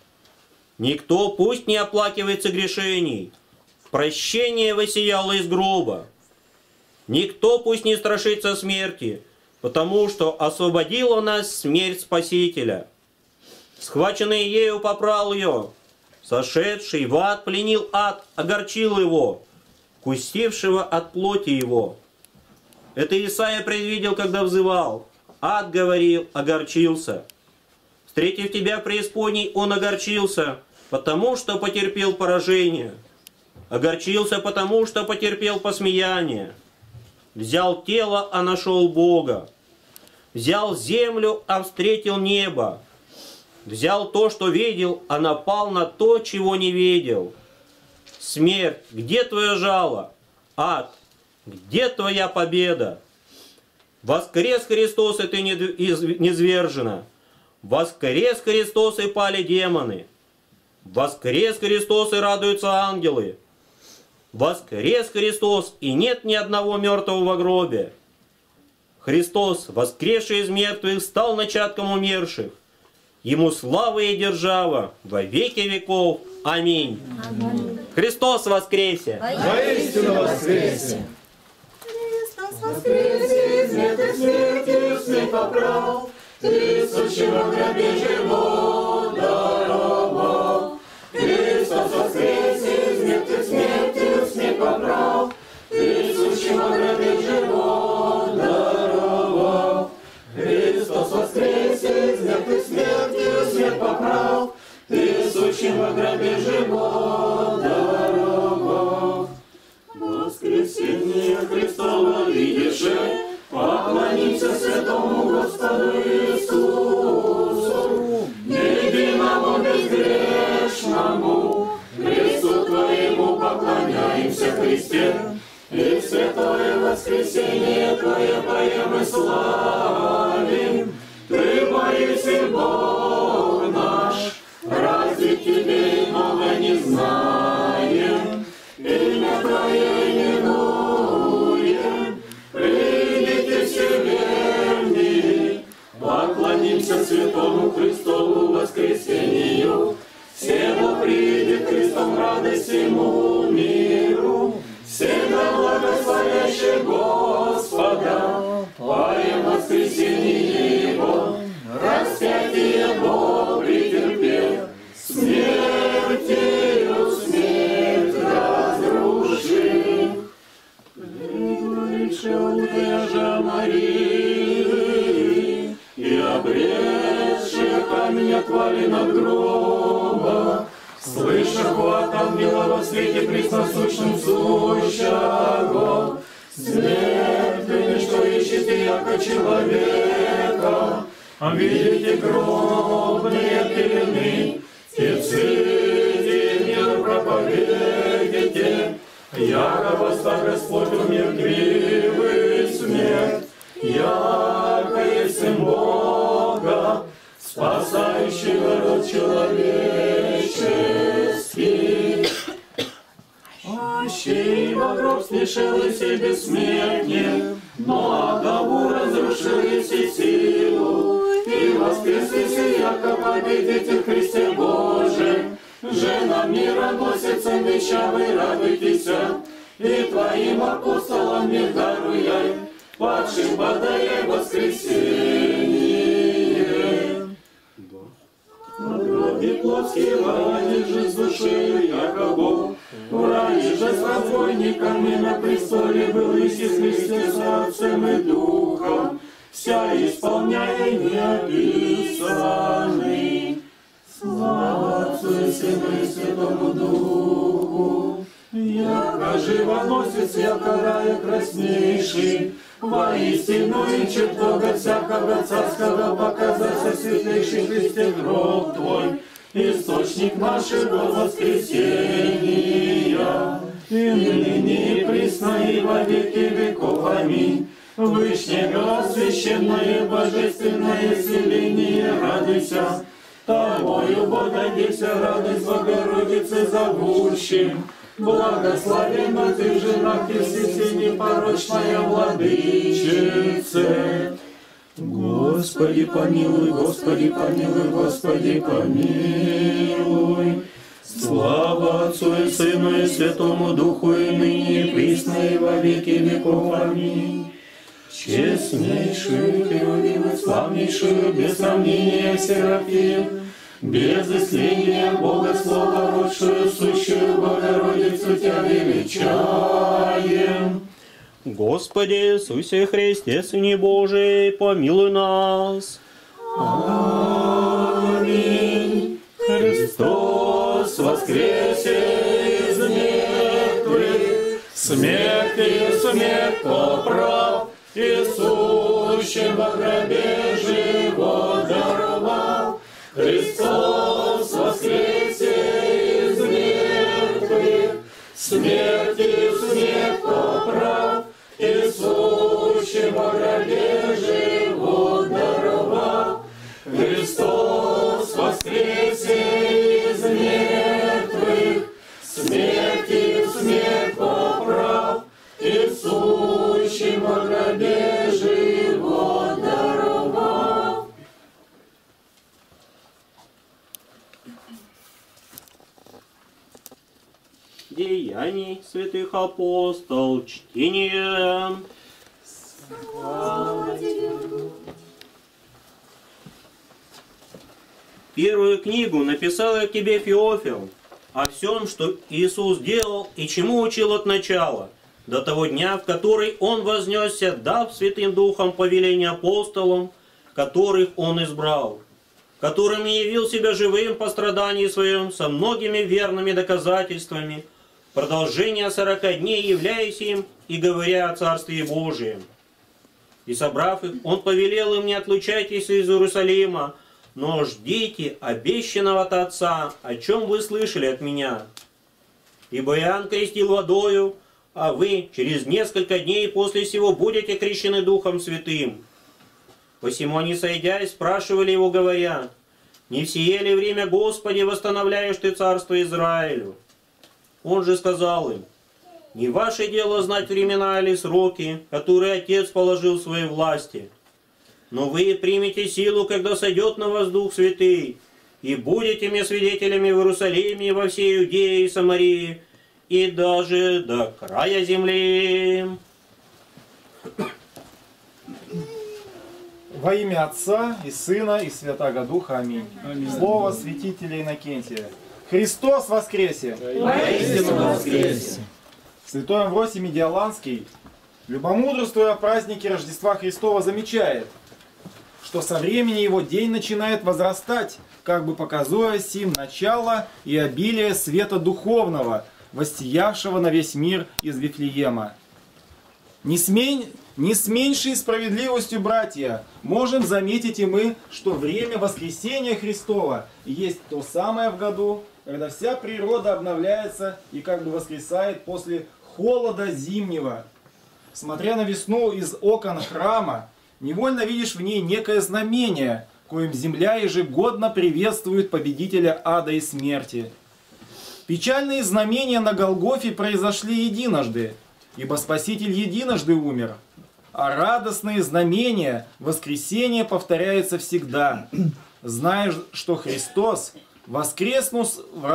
[SPEAKER 2] Никто пусть не оплакивается грешений, прощение воссияло из гроба. Никто пусть не страшится смерти, потому что освободила нас смерть Спасителя. Схваченный ею попрал ее, сошедший в ад пленил ад, огорчил его, кусившего от плоти его. Это Исаия предвидел, когда взывал: ад говорил, огорчился. Встретив тебя, преисподней, он огорчился, потому что потерпел поражение. Огорчился, потому что потерпел посмеяние. Взял тело, а нашел Бога. Взял землю, а встретил небо. Взял то, что видел, а напал на то, чего не видел. Смерть, где твое жало? Ад, где твоя победа? Воскрес Христос, и ты низвержена. Воскрес Христос, и пали демоны. Воскрес Христос, и радуются ангелы. Воскрес Христос, и нет ни одного мертвого во гробе. Христос, воскресший из мертвых, стал начатком умерших. Ему слава и держава во веки веков. Аминь.
[SPEAKER 3] Аминь.
[SPEAKER 2] Христос воскресе!
[SPEAKER 4] Воистину воскресе!
[SPEAKER 3] Христос воскресе, из мертвых смертью смерть поправ, Ты сущего в гробе живот даровал. Христос воскресе, из мертвых смертью смерть поправ, Ты сущего в гробе живот даровал. Христос воскресе, из мертвых смертью смерть поправ, Ты сущего в гробе живот даровал.
[SPEAKER 1] Воскресение Христово видишь, поклонимся святому Господу Иисусу. Христе, и святое воскресение Твое поем и славим. Ты воистин Бог наш, разве Тебе иного не знаем? Имя Твое именуем, придите все верные, поклонимся святому Христову воскресению. Всего придет Христом радость всему миру, всегда благословящий Господа, поем воскресение Его, распятие Бог претерпел, смертью смерть разрушил. Пришедшая Марии и обретшая камень отвален от гроба, слыша хват ангела во свете пресносущным сущего, смертными, что ищете яко человека, видите гробные пелены, и цветение проповедите, яко восстал Господь умертвивый смерть, яко есть Сын Бога, спасающего род человеческий. Аще во гроб смешал и все бессмертие, но окову разрушил и все силу, и воскрес и яко победитель Христе Божий. Жена мира носится мечавой, радуйтесь, и Твоим апостолам мир даруй, падшим подай воскресенье. На гробе плотского же с душею якобы, в рае же с разбойниками на престоле был Иисус Христос с Отцем и Духом, вся исполняя неописанный. Слава Отцу и Сыну и Святому Духу, яко живоносец, яко рая краснейший, воистину и чертога всякого царского показаться светлейший Христе гроб Твой, источник нашего воскресения, и ныне и присно и во веки веков. Аминь. Вышнего священное божественное селение, радуйся, Тобою Богодейся, радость Богородицы зовущим. Благословенна Ты в женах и все непорочная владычице. Господи помилуй, Господи помилуй, Господи помилуй. Слава Отцу и Сыну и Святому Духу, и ныне и присно и во веки веков. Аминь. Честнейшую, Херувиму, славнейшую, без сомнения Серафим, без исследия Бога Слова, родшую, сущую Богородицу Тебя величаем.
[SPEAKER 2] Господи Иисусе Христе, Сыне Божий, помилуй нас.
[SPEAKER 1] Аминь. Христос воскресе из мертвых, смертью смерть поправ, и сущим во гробе живот даровал. Христос воскресе из мертвых, смертью смерть поправ, и сущим во гробе живот даровал. Христос воскресе из мертвых, смертью смерть поправ, и сущим во гробе живот даровал.
[SPEAKER 2] Деяний святых апостол, чтение. Первую книгу написал я тебе, Феофил, о всем, что Иисус делал и чему учил от начала, до того дня, в который Он вознесся, дав Святым Духом повеление апостолам, которых Он избрал, которым явил себя живым по страдании Своем со многими верными доказательствами, продолжение 40 дней являясь им и говоря о Царстве Божием. И собрав их, Он повелел им: не отлучайтесь из Иерусалима, но ждите обещанного от Отца, о чем вы слышали от Меня. Ибо Иоанн крестил водою, а вы через несколько дней после сего будете крещены Духом Святым». Посему они, сойдясь, спрашивали его, говоря: «Не в сие ли время, Господи, восстановляешь ты царство Израилю?» Он же сказал им: «Не ваше дело знать времена или сроки, которые Отец положил в своей власти. Но вы примете силу, когда сойдет на вас Дух Святый, и будете мне свидетелями в Иерусалиме, во всей Иудее и Самарии, и даже до края земли».
[SPEAKER 4] Во имя Отца и Сына и Святаго Духа. Аминь. Слово святителя Иннокентия. Христос воскресе!
[SPEAKER 1] Воистину воскресе!
[SPEAKER 4] Святой Амвросий Медиаланский, любомудрствуя о празднике Рождества Христова, замечает, что со времени его день начинает возрастать, как бы показуя сим начало и обилие света духовного, воссиявшего на весь мир из Вифлеема. Не с меньшей справедливостью, братья, можем заметить и мы, что время воскресения Христова есть то самое в году, когда вся природа обновляется и как бы воскресает после холода зимнего. Смотря на весну из окон храма, невольно видишь в ней некое знамение, коим земля ежегодно приветствует победителя ада и смерти. Печальные знамения на Голгофе произошли единожды, ибо Спаситель единожды умер, а радостные знамения воскресения повторяются всегда, зная, что Христос, воскреснув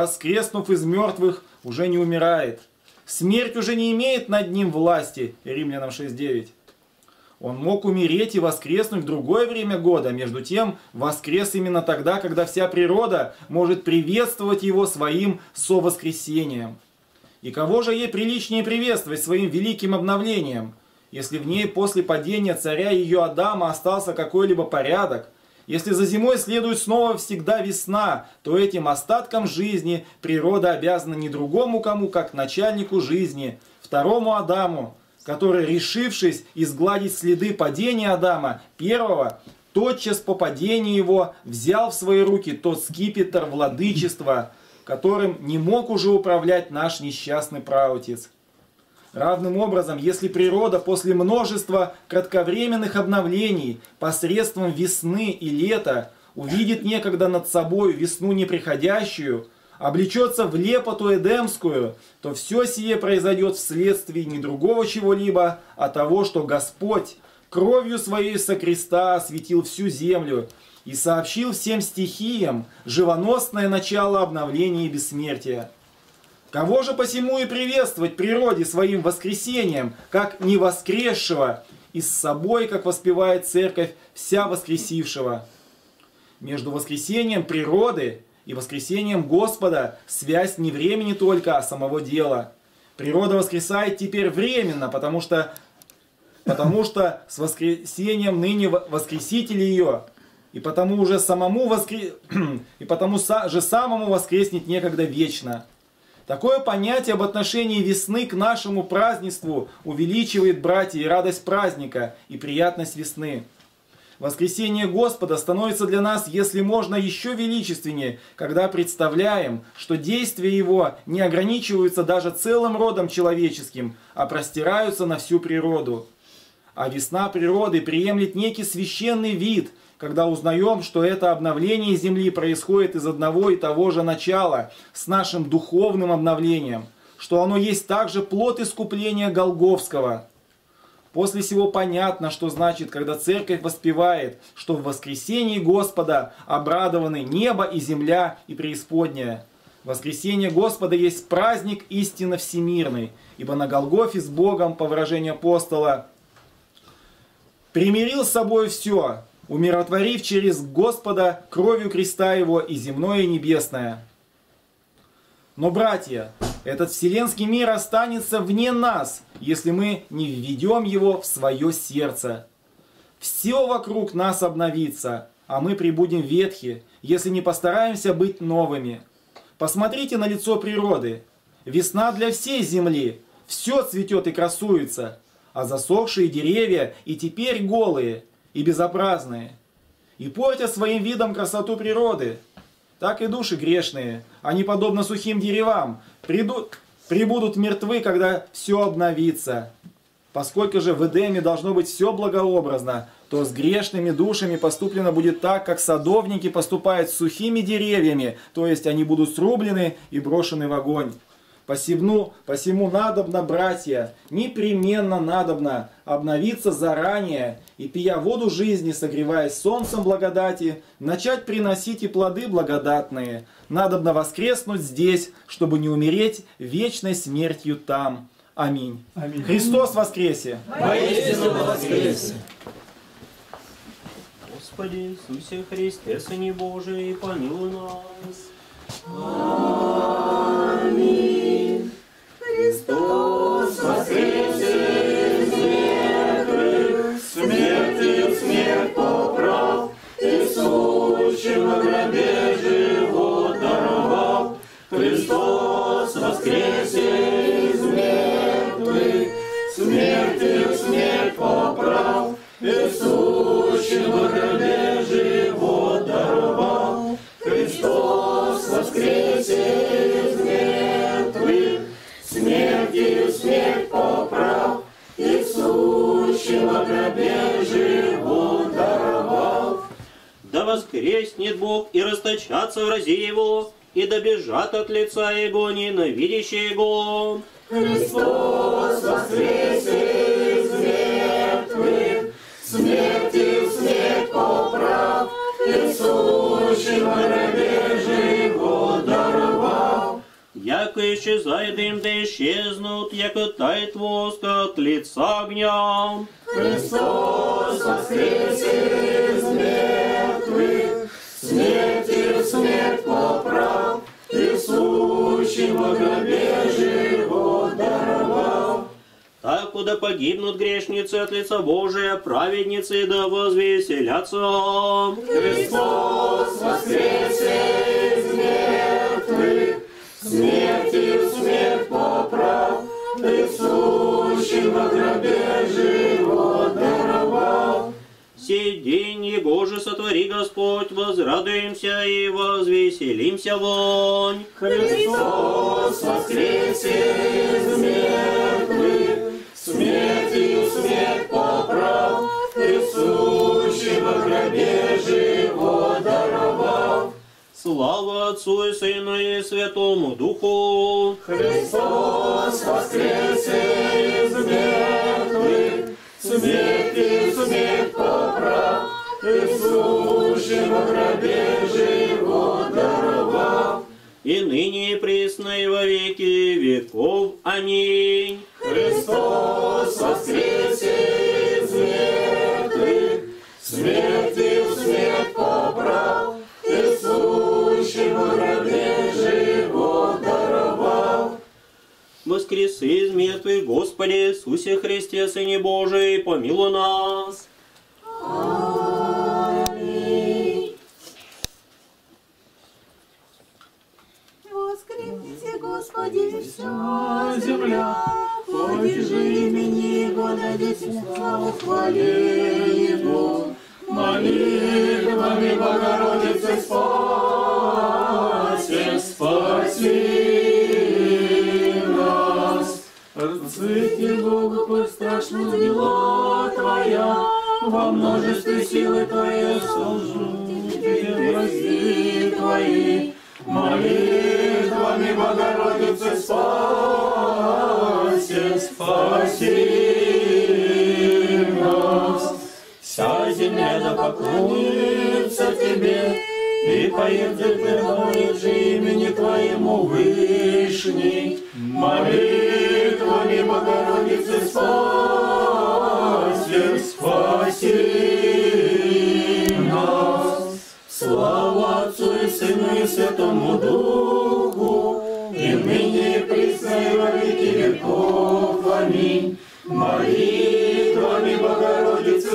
[SPEAKER 4] из мертвых, уже не умирает. Смерть уже не имеет над ним власти, Римлянам 6:9. Он мог умереть и воскреснуть в другое время года, между тем воскрес именно тогда, когда вся природа может приветствовать его своим совоскресением. И кого же ей приличнее приветствовать своим великим обновлением, если в ней после падения царя ее Адама остался какой-либо порядок? Если за зимой следует снова всегда весна, то этим остатком жизни природа обязана не другому кому, как начальнику жизни, второму Адаму, который, решившись изгладить следы падения Адама, первого, тотчас по падению его взял в свои руки тот скипетр владычества, которым не мог уже управлять наш несчастный праотец. Равным образом, если природа после множества кратковременных обновлений посредством весны и лета увидит некогда над собой весну неприходящую, облечется в лепоту эдемскую, то все сие произойдет вследствие не другого чего-либо, а того, что Господь кровью своей со креста осветил всю землю и сообщил всем стихиям живоносное начало обновления и бессмертия. Кого же посему и приветствовать природе своим воскресением, как не воскресшего, и с собой, как воспевает Церковь, вся воскресившего? Между воскресением природы и воскресением Господа связь не времени только, а самого дела. Природа воскресает теперь временно, потому что с воскресением ныне воскреситель ее, и потому же самому воскреснет некогда вечно. Такое понятие об отношении весны к нашему празднеству увеличивает, братья, и радость праздника, и приятность весны. Воскресение Господа становится для нас, если можно, еще величественнее, когда представляем, что действия Его не ограничиваются даже целым родом человеческим, а простираются на всю природу. А весна природы приемлет некий священный вид, когда узнаем, что это обновление земли происходит из одного и того же начала, с нашим духовным обновлением, что оно есть также плод искупления Голгофского. После сего понятно, что значит, когда Церковь воспевает, что в воскресении Господа обрадованы небо и земля и преисподняя. Воскресение Господа есть праздник истинно всемирный, ибо на Голгофе с Богом, по выражению апостола, примирил с собой все, умиротворив через Господа кровью креста Его и земное и небесное. Но, братья, этот вселенский мир останется вне нас, если мы не введем его в свое сердце. Все вокруг нас обновится, а мы прибудем ветхи, если не постараемся быть новыми. Посмотрите на лицо природы. Весна для всей земли, все цветет и красуется, а засохшие деревья и теперь голые и безобразные, и портят своим видом красоту природы. Так и души грешные, они, подобно сухим деревам, придут прибудут мертвы, когда все обновится. Поскольку же в Эдеме должно быть все благообразно, то с грешными душами поступлено будет так, как садовники поступают с сухими деревьями, то есть они будут срублены и брошены в огонь. Посему надобно, братья, непременно надобно обновиться заранее и, пия воду жизни, согреваясь солнцем благодати, начать приносить и плоды благодатные. Надобно воскреснуть здесь, чтобы не умереть вечной смертью там. Аминь.
[SPEAKER 5] Аминь.
[SPEAKER 4] Христос воскресе!
[SPEAKER 1] Воистину воскресе!
[SPEAKER 2] Господи Иисусе Христе, Сыне Божий, помилуй нас.
[SPEAKER 3] Аминь. Христос воскресе из мертвых, смертью смерть поправ, и сущим на гробе живот даровал. Христос воскресе из мертвых, смертью смерть поправ, и сущим на гробе живот даровал. Христос воскресе из мертвых, смертью смерть поправ, и сущим во гробе живот даровал.
[SPEAKER 2] Да воскреснет Бог и расточатся врази Его, и добежат от лица Его ненавидящие Его.
[SPEAKER 3] Христос воскресе из мертвых, смертью смерть поправ, и сущим во гробе живот даровал.
[SPEAKER 2] Яко исчезает дым, да исчезнут, яко тает воск от лица огня.
[SPEAKER 3] Христос воскресе из мертвых, смертью смерть поправ, и сущим во гробе живот даровал.
[SPEAKER 2] Так, куда погибнут грешницы от лица Божия, праведницы да возвеселятся.
[SPEAKER 3] Христос воскресе из мертвых, смертью смерть поправ, и сущим во гробе живот даровал.
[SPEAKER 2] Сей день Его же сотвори Господь, возрадуемся и возвеселимся вонь.
[SPEAKER 3] Христос воскресе из мертвых, смертью смерть поправ, и сущим во гробе живот даровал.
[SPEAKER 2] Слава Отцу и Сыну и Святому Духу.
[SPEAKER 3] Христос воскресе из мертвых, смертью смерть поправ, и сущим во гробе живот даровал.
[SPEAKER 2] И ныне и присно и во веки веков. Аминь.
[SPEAKER 3] Христос воскресе из мертвых, смертью смерть поправ, и сущим во гробе живот даровал.
[SPEAKER 2] Воскреси из мертвых, Господи Иисусе Христе, Сыне Божий, помилуй нас.
[SPEAKER 3] Аминь.
[SPEAKER 6] Воскресите, Господи, вся земля, поддержи имени Его, дадите славу хвале Его.
[SPEAKER 3] Молитвами Богородицы спаси, спаси нас.
[SPEAKER 6] Рците Богу, пусть страшны дела Твоя, во множестве силы Твоей служу Тебе врази Твои.
[SPEAKER 3] Молитвами Богородицы спаси, спаси нас. Вся земля да поклонится Тебе, и поедет вернует же имени Твоему Вышний. Молитвами Богородицы спаси, спаси нас. Слава Отцу и Сыну и Святому Духу, и ныне и присно и во веки веков. Аминь. Молитвами Богородицы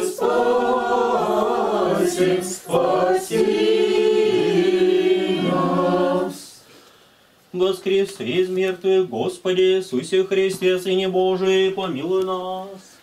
[SPEAKER 3] спаси, спаси нас.
[SPEAKER 2] Воскреси из мертвых, Господи Иисусе Христе, Сыне Божий, помилуй нас.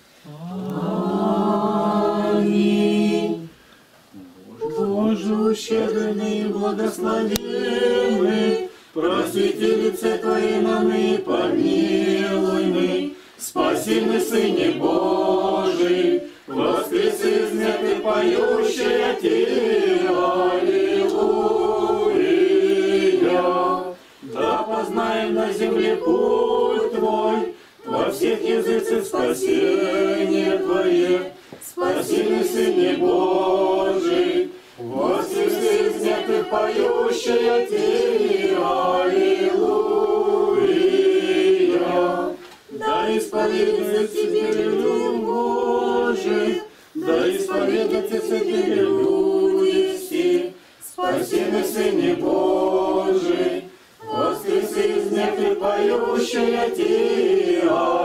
[SPEAKER 3] Аминь. Боже, ущедренный и благословенный, Просвети лице Твое на мы, помилуй мы. Спасибо, Сыне Божий, воскреси из мертвых поющая Ти, аллилуйя. Да познаем на земле путь Твой, во всех языцах спасение Твое. Спасибо, Сыне Божий, воскреси из мертвых поющая Ти, аллилуйя. Да исповедуется Тебе люди Божий, да исповедуется Тебе люди все. Спасибо, Сыне Божий, воскреси из мертвых поющая Ти,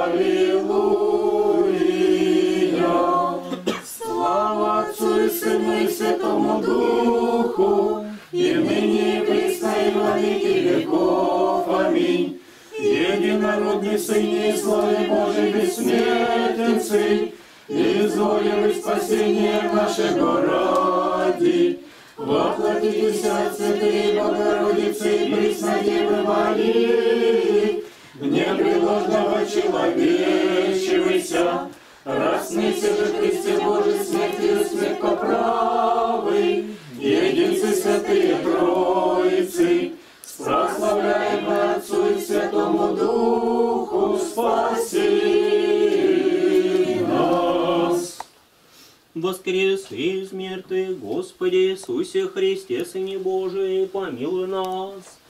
[SPEAKER 3] аллилуйя. Слава Отцу и Сыну и Святому Духу, и ныне и присно и во веки веков. Аминь. Единородный Сыне и Славе Божий бессмертен Сын, изволил спасение нашего ради. Воплотитесь от Святой Богородицы и Преснодевы Марии, непреложного человечивайся, раснися же Христе Божий смертью смерть поправы, единцы святые Троицы, прославляем Отцу и Святому Духу, спаси нас.
[SPEAKER 2] Воскреси из мертвых, Господи Иисусе Христе, Сыне Божий, помилуй нас.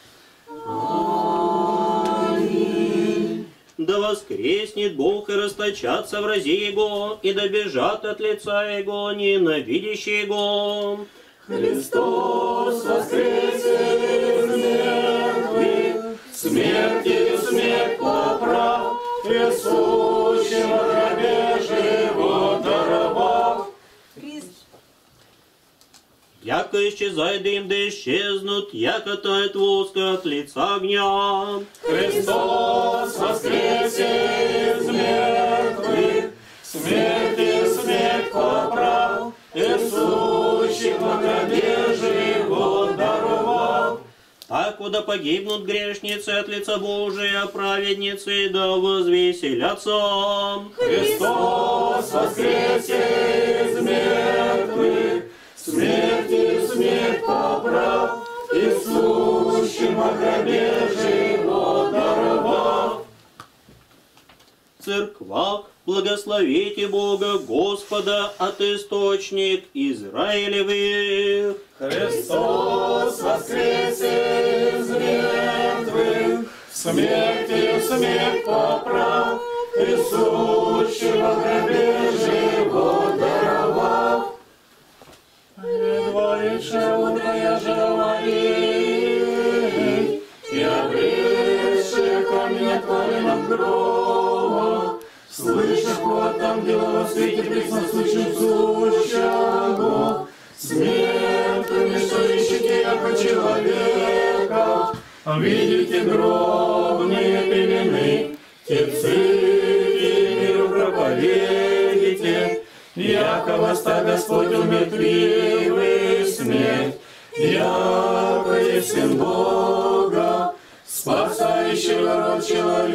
[SPEAKER 3] Аминь.
[SPEAKER 2] Да воскреснет Бог и расточатся врази Его, и добежат от лица Его ненавидящие Его.
[SPEAKER 3] Христос воскресе из мертвых, смертью смерть поправ, и сущего гробе живот даровав.
[SPEAKER 2] Яко исчезает дым, да исчезнут, яко тает воск от лица огня.
[SPEAKER 3] Христос воскресе из мертвых, смертью смерть поправ, и сущего гробе живот даровав.
[SPEAKER 2] Так, куда погибнут грешницы от лица Божия, праведницы да возвеселятся.
[SPEAKER 3] Христос воскресе из мертвых, смертью смерть поправ, и сущим о гробе живот даровав.
[SPEAKER 2] В церквах благословите Бога Господа от источник Израилевых.
[SPEAKER 3] Христос воскресе из мертвых, смертью смерть поправ, и сущим о гробе живот даровав. Предварившая утро я Марии, и обретшая камень отвален от гроба, слыша ход ангела во свете пресносущим сущего, смертными, что ищете яко человека, видите гробные пелены, тельцы и миру проповедите, яко восста Господь умертвивый смерть, яко есть Сын Бога, спасающего род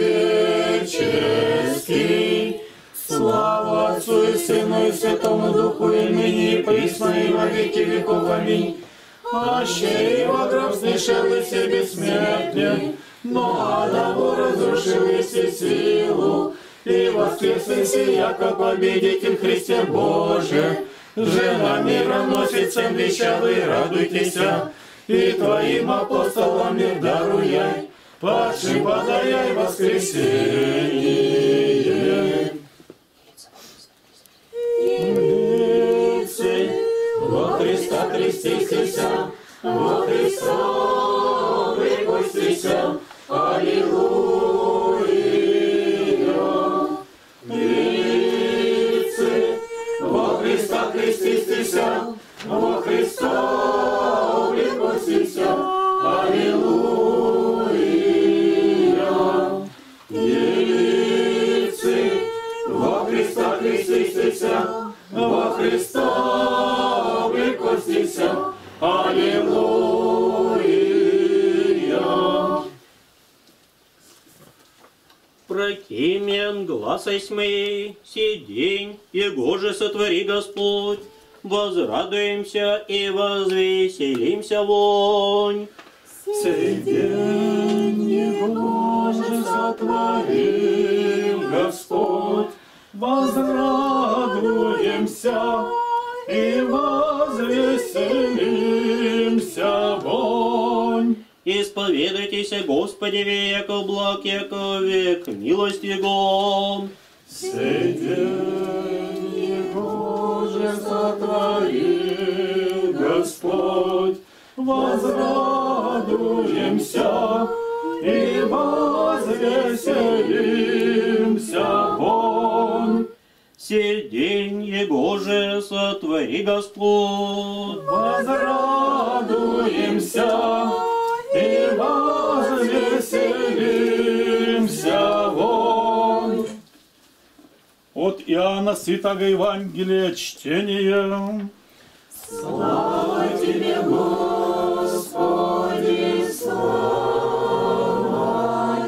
[SPEAKER 3] человеческий. Слава Отцу и Сыну и Святому Духу, и ныне и присно и во веки веков. Аминь. Аще его гроб снишел и все бессмертен, но адову разрушил и все силу, и воскрес и яко победитель Христе Боже. Жена мира носит всем вещавы, радуйтесь, и Твоим апостолам мир даруяй, падшим подаяй воскресение. Лице во Христа крестися, во Христа припустися, аллилуйя. Лице во Христа крестися, во Христа припустися, аллилуйя. Лице во Христа крестися, во Христа припустися, аллилуйя.
[SPEAKER 2] согласась мы, сей день, его же сотвори Господь, возрадуемся и возвеселимся вонь.
[SPEAKER 6] Сей день его же сотворил Господь, возрадуемся и возвеселимся вонь.
[SPEAKER 2] Исповедайтесь, Господи, веко благ, яко век, милость Его.
[SPEAKER 6] Сей день его же сотворил Господь, возрадуемся и возвеселимся вонь.
[SPEAKER 2] Сей день Его же сотвори Господь.
[SPEAKER 6] Возрадуемся и возвеселимся вонь.
[SPEAKER 5] От Иоанна Святого Евангелия чтение.
[SPEAKER 6] Слава Тебе, Господи, слава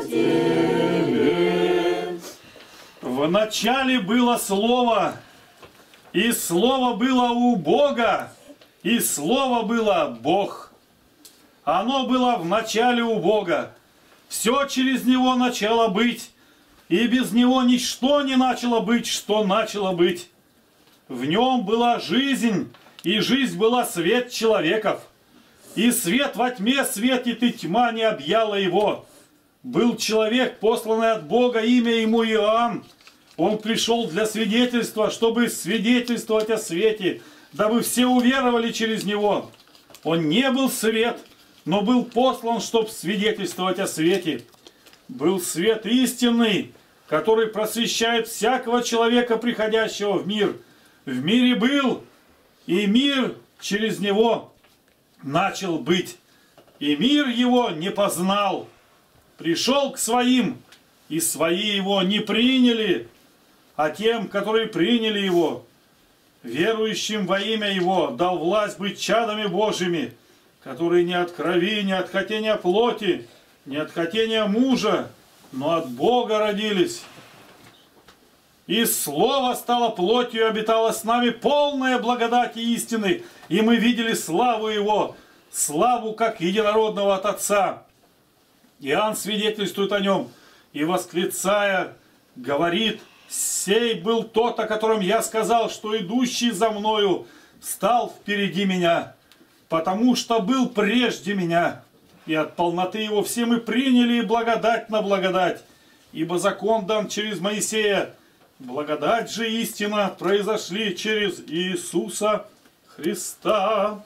[SPEAKER 6] Тебе.
[SPEAKER 5] Вначале было Слово, и Слово было у Бога, и Слово было Бог. Оно было в начале у Бога. Все через Него начало быть, и без Него ничто не начало быть, что начало быть. В Нем была жизнь, и жизнь была свет человеков. И свет во тьме светит, и тьма не объяла Его. Был человек, посланный от Бога, имя Ему Иоанн. Он пришел для свидетельства, чтобы свидетельствовать о свете, дабы все уверовали через Него. Он не был свет, но был послан, чтобы свидетельствовать о свете. Был свет истинный, который просвещает всякого человека, приходящего в мир. В мире был, и мир через него начал быть. И мир его не познал. Пришел к своим, и свои его не приняли, а тем, которые приняли его, верующим во имя его, дал власть быть чадами Божьими, которые не от крови, не от хотения плоти, не от хотения мужа, но от Бога родились. И Слово стало плотью и обитало с нами, полная благодати и истины, и мы видели славу Его, славу как единородного от Отца. Иоанн свидетельствует о Нем и, восклицая, говорит: «Сей был тот, о котором я сказал, что идущий за мною стал впереди меня, потому что был прежде меня, и от полноты Его все мы приняли и благодать на благодать, ибо закон дан через Моисея, благодать же истина произошли через Иисуса Христа».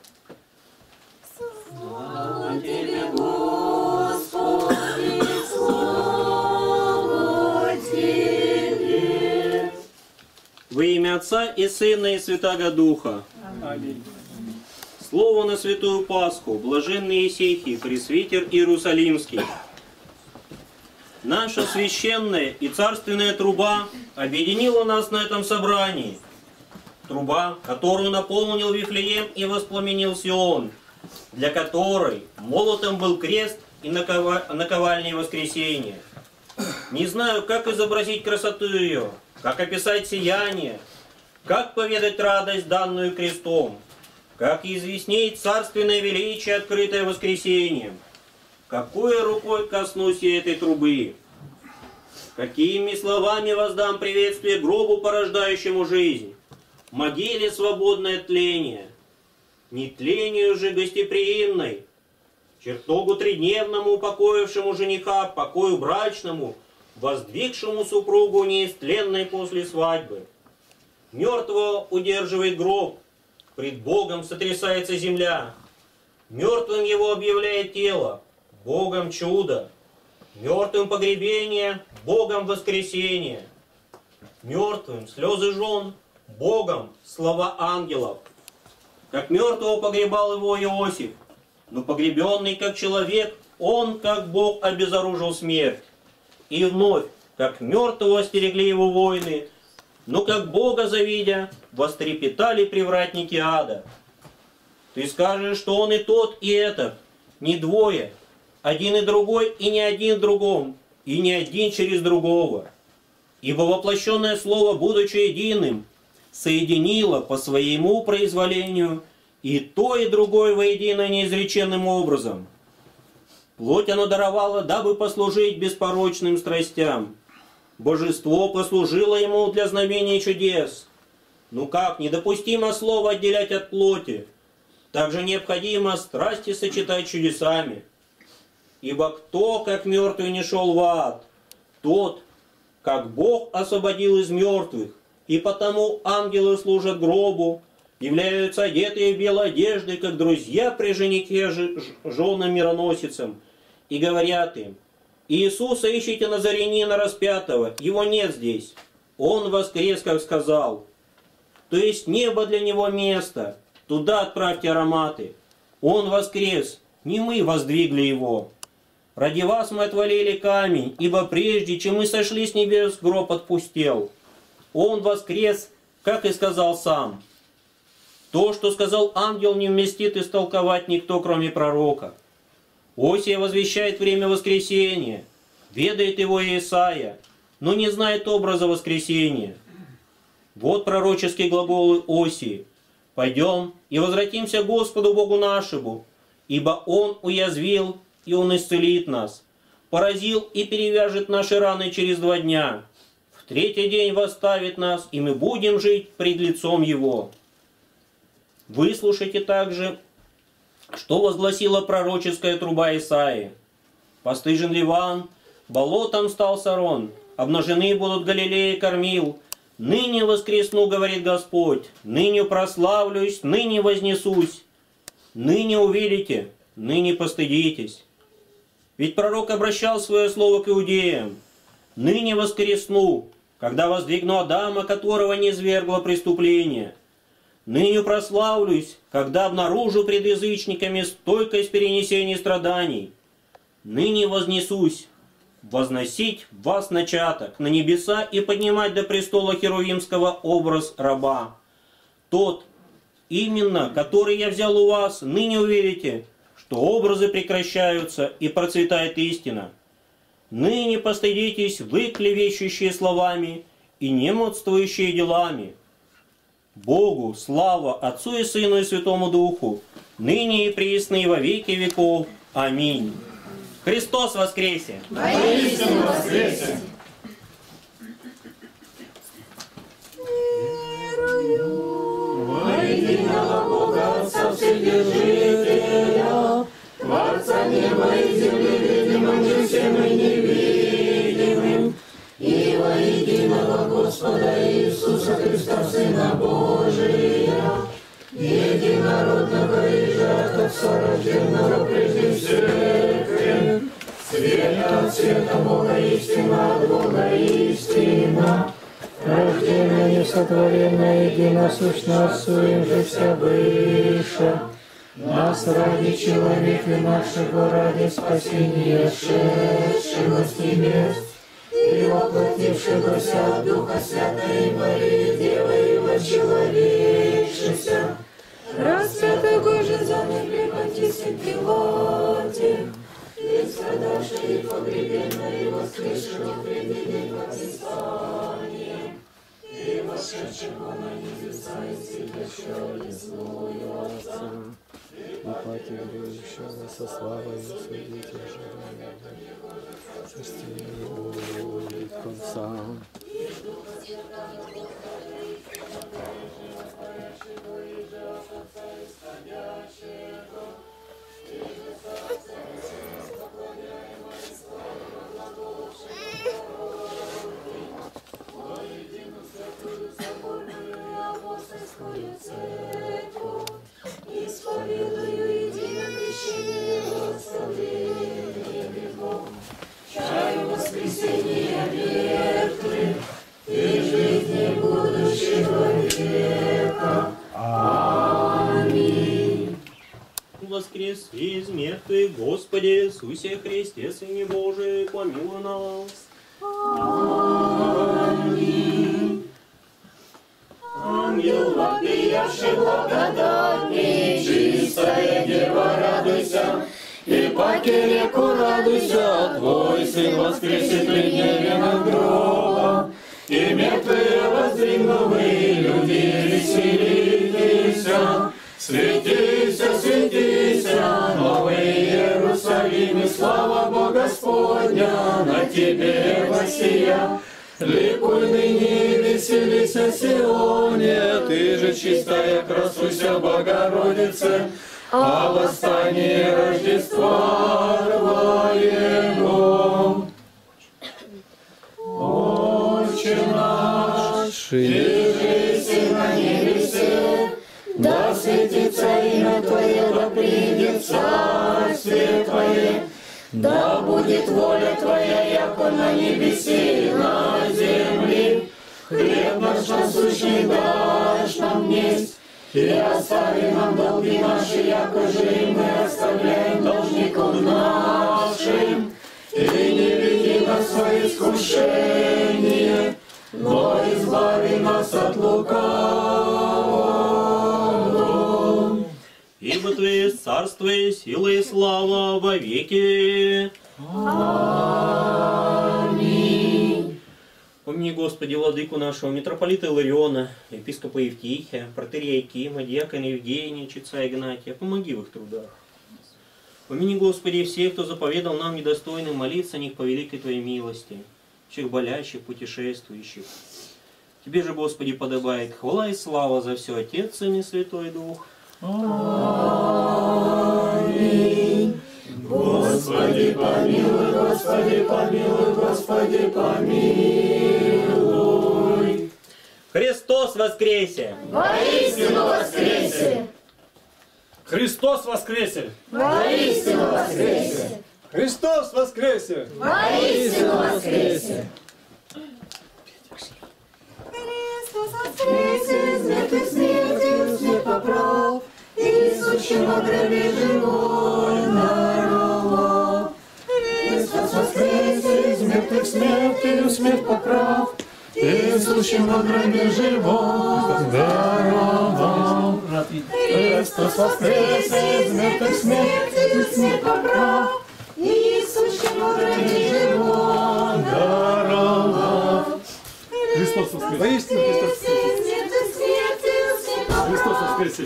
[SPEAKER 6] Слава Тебе, Господи, слава Тебе.
[SPEAKER 2] Во имя Отца и Сына и Святаго Духа.
[SPEAKER 5] Аминь.
[SPEAKER 2] Слово на Святую Пасху, блаженный Исихий, пресвитер Иерусалимский. Наша священная и царственная труба объединила нас на этом собрании. Труба, которую наполнил Вифлеем и воспламенил Сион, для которой молотом был крест и наковальней воскресения. Не знаю, как изобразить красоту ее, как описать сияние, как поведать радость, данную крестом, как изъяснить царственное величие, открытое воскресением. Какой рукой коснусь я этой трубы? Какими словами воздам приветствие гробу, порождающему жизнь, могиле свободное тление, не тлению же гостеприимной, чертогу тридневному, упокоившему жениха, покою брачному, воздвигшему супругу неистленной после свадьбы. Мертвого удерживает гроб, пред Богом сотрясается земля, мертвым его объявляет тело, Богом чудо, мертвым погребение, Богом воскресение, мертвым слезы жен, Богом слова ангелов. Как мертвого погребал его Иосиф, но погребенный как человек, он, как Бог, обезоружил смерть. И вновь, как мертвого остерегли его воины, но как Бога завидя, вострепетали привратники ада. Ты скажешь, что он и тот, и этот, не двое, один и другой, и не один в другом, и не один через другого. Ибо воплощенное Слово, будучи единым, соединило по своему произволению и то, и другое воедино неизреченным образом. Плоть оно даровало, дабы послужить беспорочным страстям. Божество послужило ему для знамений и чудес. Ну как, недопустимо слово отделять от плоти, также необходимо страсти сочетать с чудесами. Ибо кто, как мертвый, не шел в ад, тот, как Бог освободил из мертвых, и потому ангелы служат гробу, являются одетые в белой одежды, как друзья при женихе женам мироносицам, и говорят им: Иисуса ищите Назарянина распятого, его нет здесь. Он воскрес, как сказал. То есть небо для него место, туда отправьте ароматы. Он воскрес, не мы воздвигли его. Ради вас мы отвалили камень, ибо прежде, чем мы сошли с небес, гроб отпустел. Он воскрес, как и сказал сам. То, что сказал ангел, не вместит истолковать никто, кроме пророка. Осия возвещает время воскресения, ведает его Исаия, но не знает образа воскресения. Вот пророческие глаголы Осии. «Пойдем и возвратимся к Господу Богу нашему, ибо Он уязвил, и Он исцелит нас, поразил и перевяжет наши раны через 2 дня. В 3-й день восставит нас, и мы будем жить пред лицом Его». Выслушайте также, что возгласила пророческая труба Исаии. «Постыжен Ливан, болотом стал Сарон, обнажены будут Галилея кормил. Ныне воскресну, говорит Господь, ныне прославлюсь, ныне вознесусь. Ныне увидите, ныне постыдитесь». Ведь пророк обращал свое слово к иудеям. «Ныне воскресну, когда воздвигну Адама, которого не звергло преступление. Ныне прославлюсь, когда обнаружу пред язычниками стойкость перенесения страданий. Ныне вознесусь, возносить вас начаток на небеса и поднимать до престола херувимского образ раба. Тот, именно, который я взял у вас, ныне увидите, что образы прекращаются и процветает истина. Ныне постыдитесь вы, клевещущие словами и немодствующие делами. Богу слава Отцу и Сыну и Святому Духу, ныне и присно и во веки веков. Аминь. Христос воскресе!
[SPEAKER 3] Воистину воскресе!
[SPEAKER 6] Во единого Бога Отца Вседержителя, Творца неба и земли, видимым же всем и невидимым, и во единого Господа Иисуса Христа, Сына Божия, единородного и же от Отца рожденного прежде всех, света от света, Бога истина от Бога истина, рожденная, несотворенная, единосущна Отцу, им же вся выше. Нас ради человека нашего, ради спасения шедшего с небес и воплотившегося от Духа Святой Марии, Девы и вочеловечися, распятого же за нами Понтисе Пилате, и страдавший, и погребенный, и воскресшего предвидеть восстание, и вошедшего на небеса, и сидящего слою Отца,
[SPEAKER 3] И пати грядущего со славой судить ожидания, царствие его будет конца.
[SPEAKER 6] Исповедую единое крещение в оставление грехов, чаю воскресения мертвых и жизни будущего века. Аминь.
[SPEAKER 2] Воскрес из мертвых, Господи Иисусе Христе, Сыне Божий, помилуй нас.
[SPEAKER 6] Аминь. Ангел, вопиявший благодатней, чистая Дева, радуйся, и паки реку радуйся, Твой Сын воскресит при дне гроба,
[SPEAKER 1] воздвигнувы люди, веселитеся, светися, светися, новый Иерусалим, и слава Бога Господня на тебе воссия. Ликуй ныне, веселися, Сионе, ты же чистая, красуйся, Богородице, о восстании Рождества Твоего. Отче наш, иже на небесе, да светится имя Твое, да придет царствие Твое, да будет воля Твоя, яко на небесе и на земле. Хлеб наш насущный дашь нам днесь, и остави нам долги наши, яко же и мы оставляем должникам нашим. И не веди нас в свои искушения, но избави нас от лукавого.
[SPEAKER 2] Ибо Твое царство и сила и слава во веки.
[SPEAKER 1] Аминь.
[SPEAKER 2] Помяни, Господи, владыку нашего митрополита Илариона, епископа Евтихия, протоиерея Якима, диакона Евгения, чеца Игнатия, помоги в их трудах. Помяни, Господи, всех, кто заповедал нам недостойным молиться о них по великой Твоей милости, всех болящих, путешествующих. Тебе же, Господи, подобает хвала и слава за все, Отец, Сын и Святой Дух.
[SPEAKER 1] Аминь. Господи, помилуй, Господи, помилуй, Господи, помилуй.
[SPEAKER 2] Христос воскресе!
[SPEAKER 1] Воистину воскресе!
[SPEAKER 5] Христос воскресе!
[SPEAKER 1] Воистину воскресе!
[SPEAKER 3] Христос воскресе!
[SPEAKER 1] Воистину воскресе!
[SPEAKER 6] Христос воскресе, из мертвых смерти, смерть поправ, и сущим во гробе живой здоров. Христос воскресе, из мертвых смерти, смерть поправ, и сущим во гробе живой здоров. Христос воскресе, из мертвых смерти, смерть поправ, и сущим во гробе живой здоров.
[SPEAKER 5] Христос воскресе! Воистину Христос воскресе! Христос воскресе!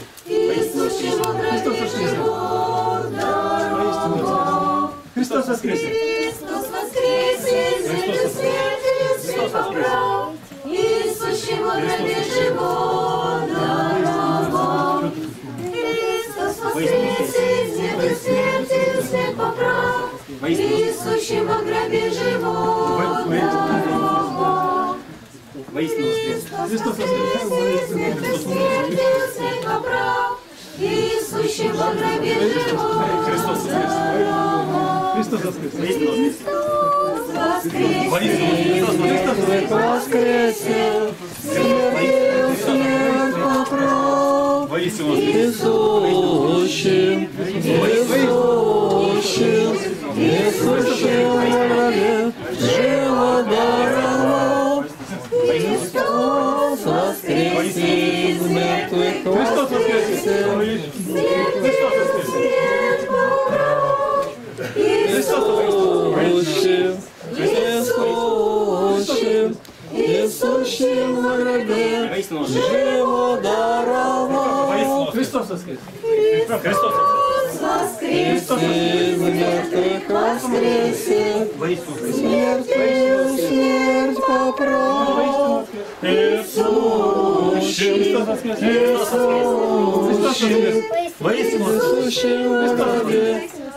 [SPEAKER 5] Христос воскресе!
[SPEAKER 6] Христос воскресе, из мертвых смерти, смерть поправ, и сущим во гробе живой здоров. Христос воскресе, из мертвых смерти, смерть поправ, и сущим во гробе живой здоров.
[SPEAKER 2] Воистину воскресе!
[SPEAKER 6] Христос воскресе, из мертвых смерти, смерть поправ, и сущим во гробе живой
[SPEAKER 5] Христос воскресе!
[SPEAKER 6] здоров.
[SPEAKER 5] Христос воскресе!
[SPEAKER 6] Воистину
[SPEAKER 1] Иисущим, Иисущим, Иисущим во гробе живодаровал. Христос воскресе из мертвых
[SPEAKER 5] Христос воскресе!
[SPEAKER 1] Иисущим во гробе живодаровал.
[SPEAKER 5] Христос воскресе!
[SPEAKER 6] Христос воскресе, из мертвых воскресе, смертью смерть поправ. Иисущим, Иисущим во гробе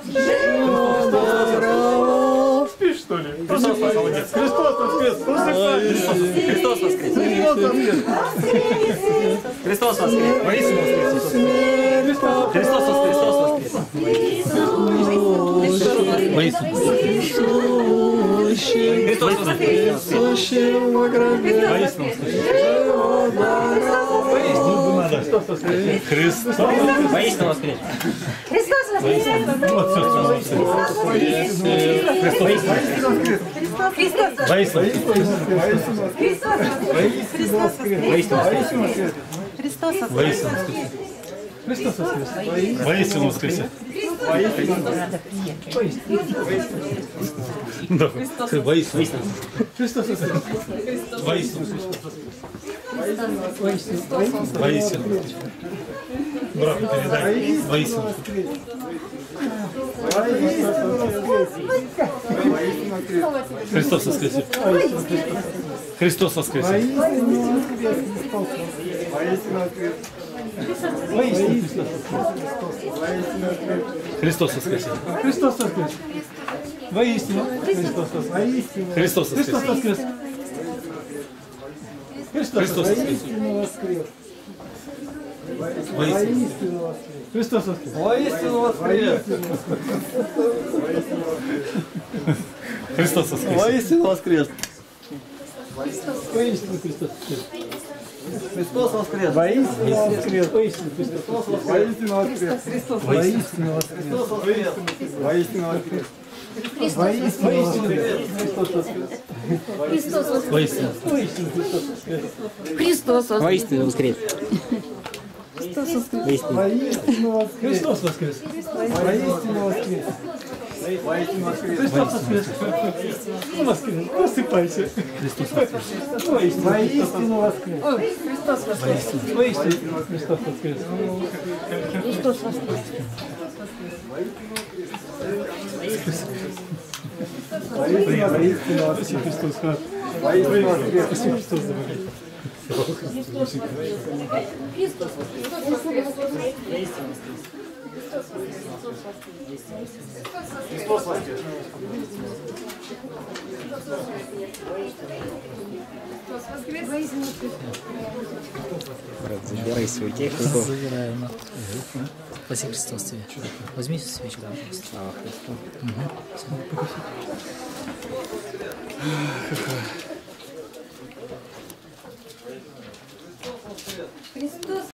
[SPEAKER 6] живодаровал.
[SPEAKER 5] Спишь, что ли? Христос молодец! Христос воскресе!
[SPEAKER 2] Христос воскресе! Христос воскресе! Воистину воскресе! Христос воскресе! Христос воскресе!
[SPEAKER 1] Иисущим во гробе живодаровал.
[SPEAKER 5] Христос воскресе! Христос
[SPEAKER 2] Воистину воскресе!
[SPEAKER 6] Христос воскресе!
[SPEAKER 5] Воистину воскресе! Да. Воистину. Христос воскресе! Воистину. Воистину. Брат, передай. Воистину. Христос воскресе. Христос воскресе. Христос воскресе.
[SPEAKER 3] Христос воскрес! Воистину! Христос воскрес!
[SPEAKER 5] Христос воскресе.
[SPEAKER 3] Христос воскрес!
[SPEAKER 5] Христос воскресе. Воистину.
[SPEAKER 3] Христос воскрес!
[SPEAKER 6] Воистину воскрес!
[SPEAKER 5] Христос воскресе.
[SPEAKER 6] Воистину воскрес!
[SPEAKER 3] Воистину Христос воскрес!
[SPEAKER 6] Христос воскрес!
[SPEAKER 3] Воистину воскрес! Воистину Христос воскрес!
[SPEAKER 6] Воистину воскрес!
[SPEAKER 3] Воистину воскрес!
[SPEAKER 6] Христос воскрес!
[SPEAKER 3] Воистину воскрес!
[SPEAKER 5] Воистину.
[SPEAKER 3] Христос воскрес!
[SPEAKER 7] Воистину воскрес.
[SPEAKER 3] Воистину воскрес! Христос воскрес! Воистину воскрес!
[SPEAKER 6] Воистину воскрес!
[SPEAKER 3] Христос воскрес! Ну, воскрес! Просыпайся!
[SPEAKER 5] Христос воскресе.
[SPEAKER 3] Воистину воскрес! Христос воскрес! Воистину Христос воскрес! Христос воскрес! Воистину воскрес! Христос воскрес!
[SPEAKER 6] Воистину воскрес!
[SPEAKER 3] Спасибо, Христос за меня.
[SPEAKER 6] Христос воскрес!
[SPEAKER 7] Брат, забирай свою технику. Забираю. Спасибо, Христос тебе. Возьми свечку, пожалуйста.
[SPEAKER 8] Христос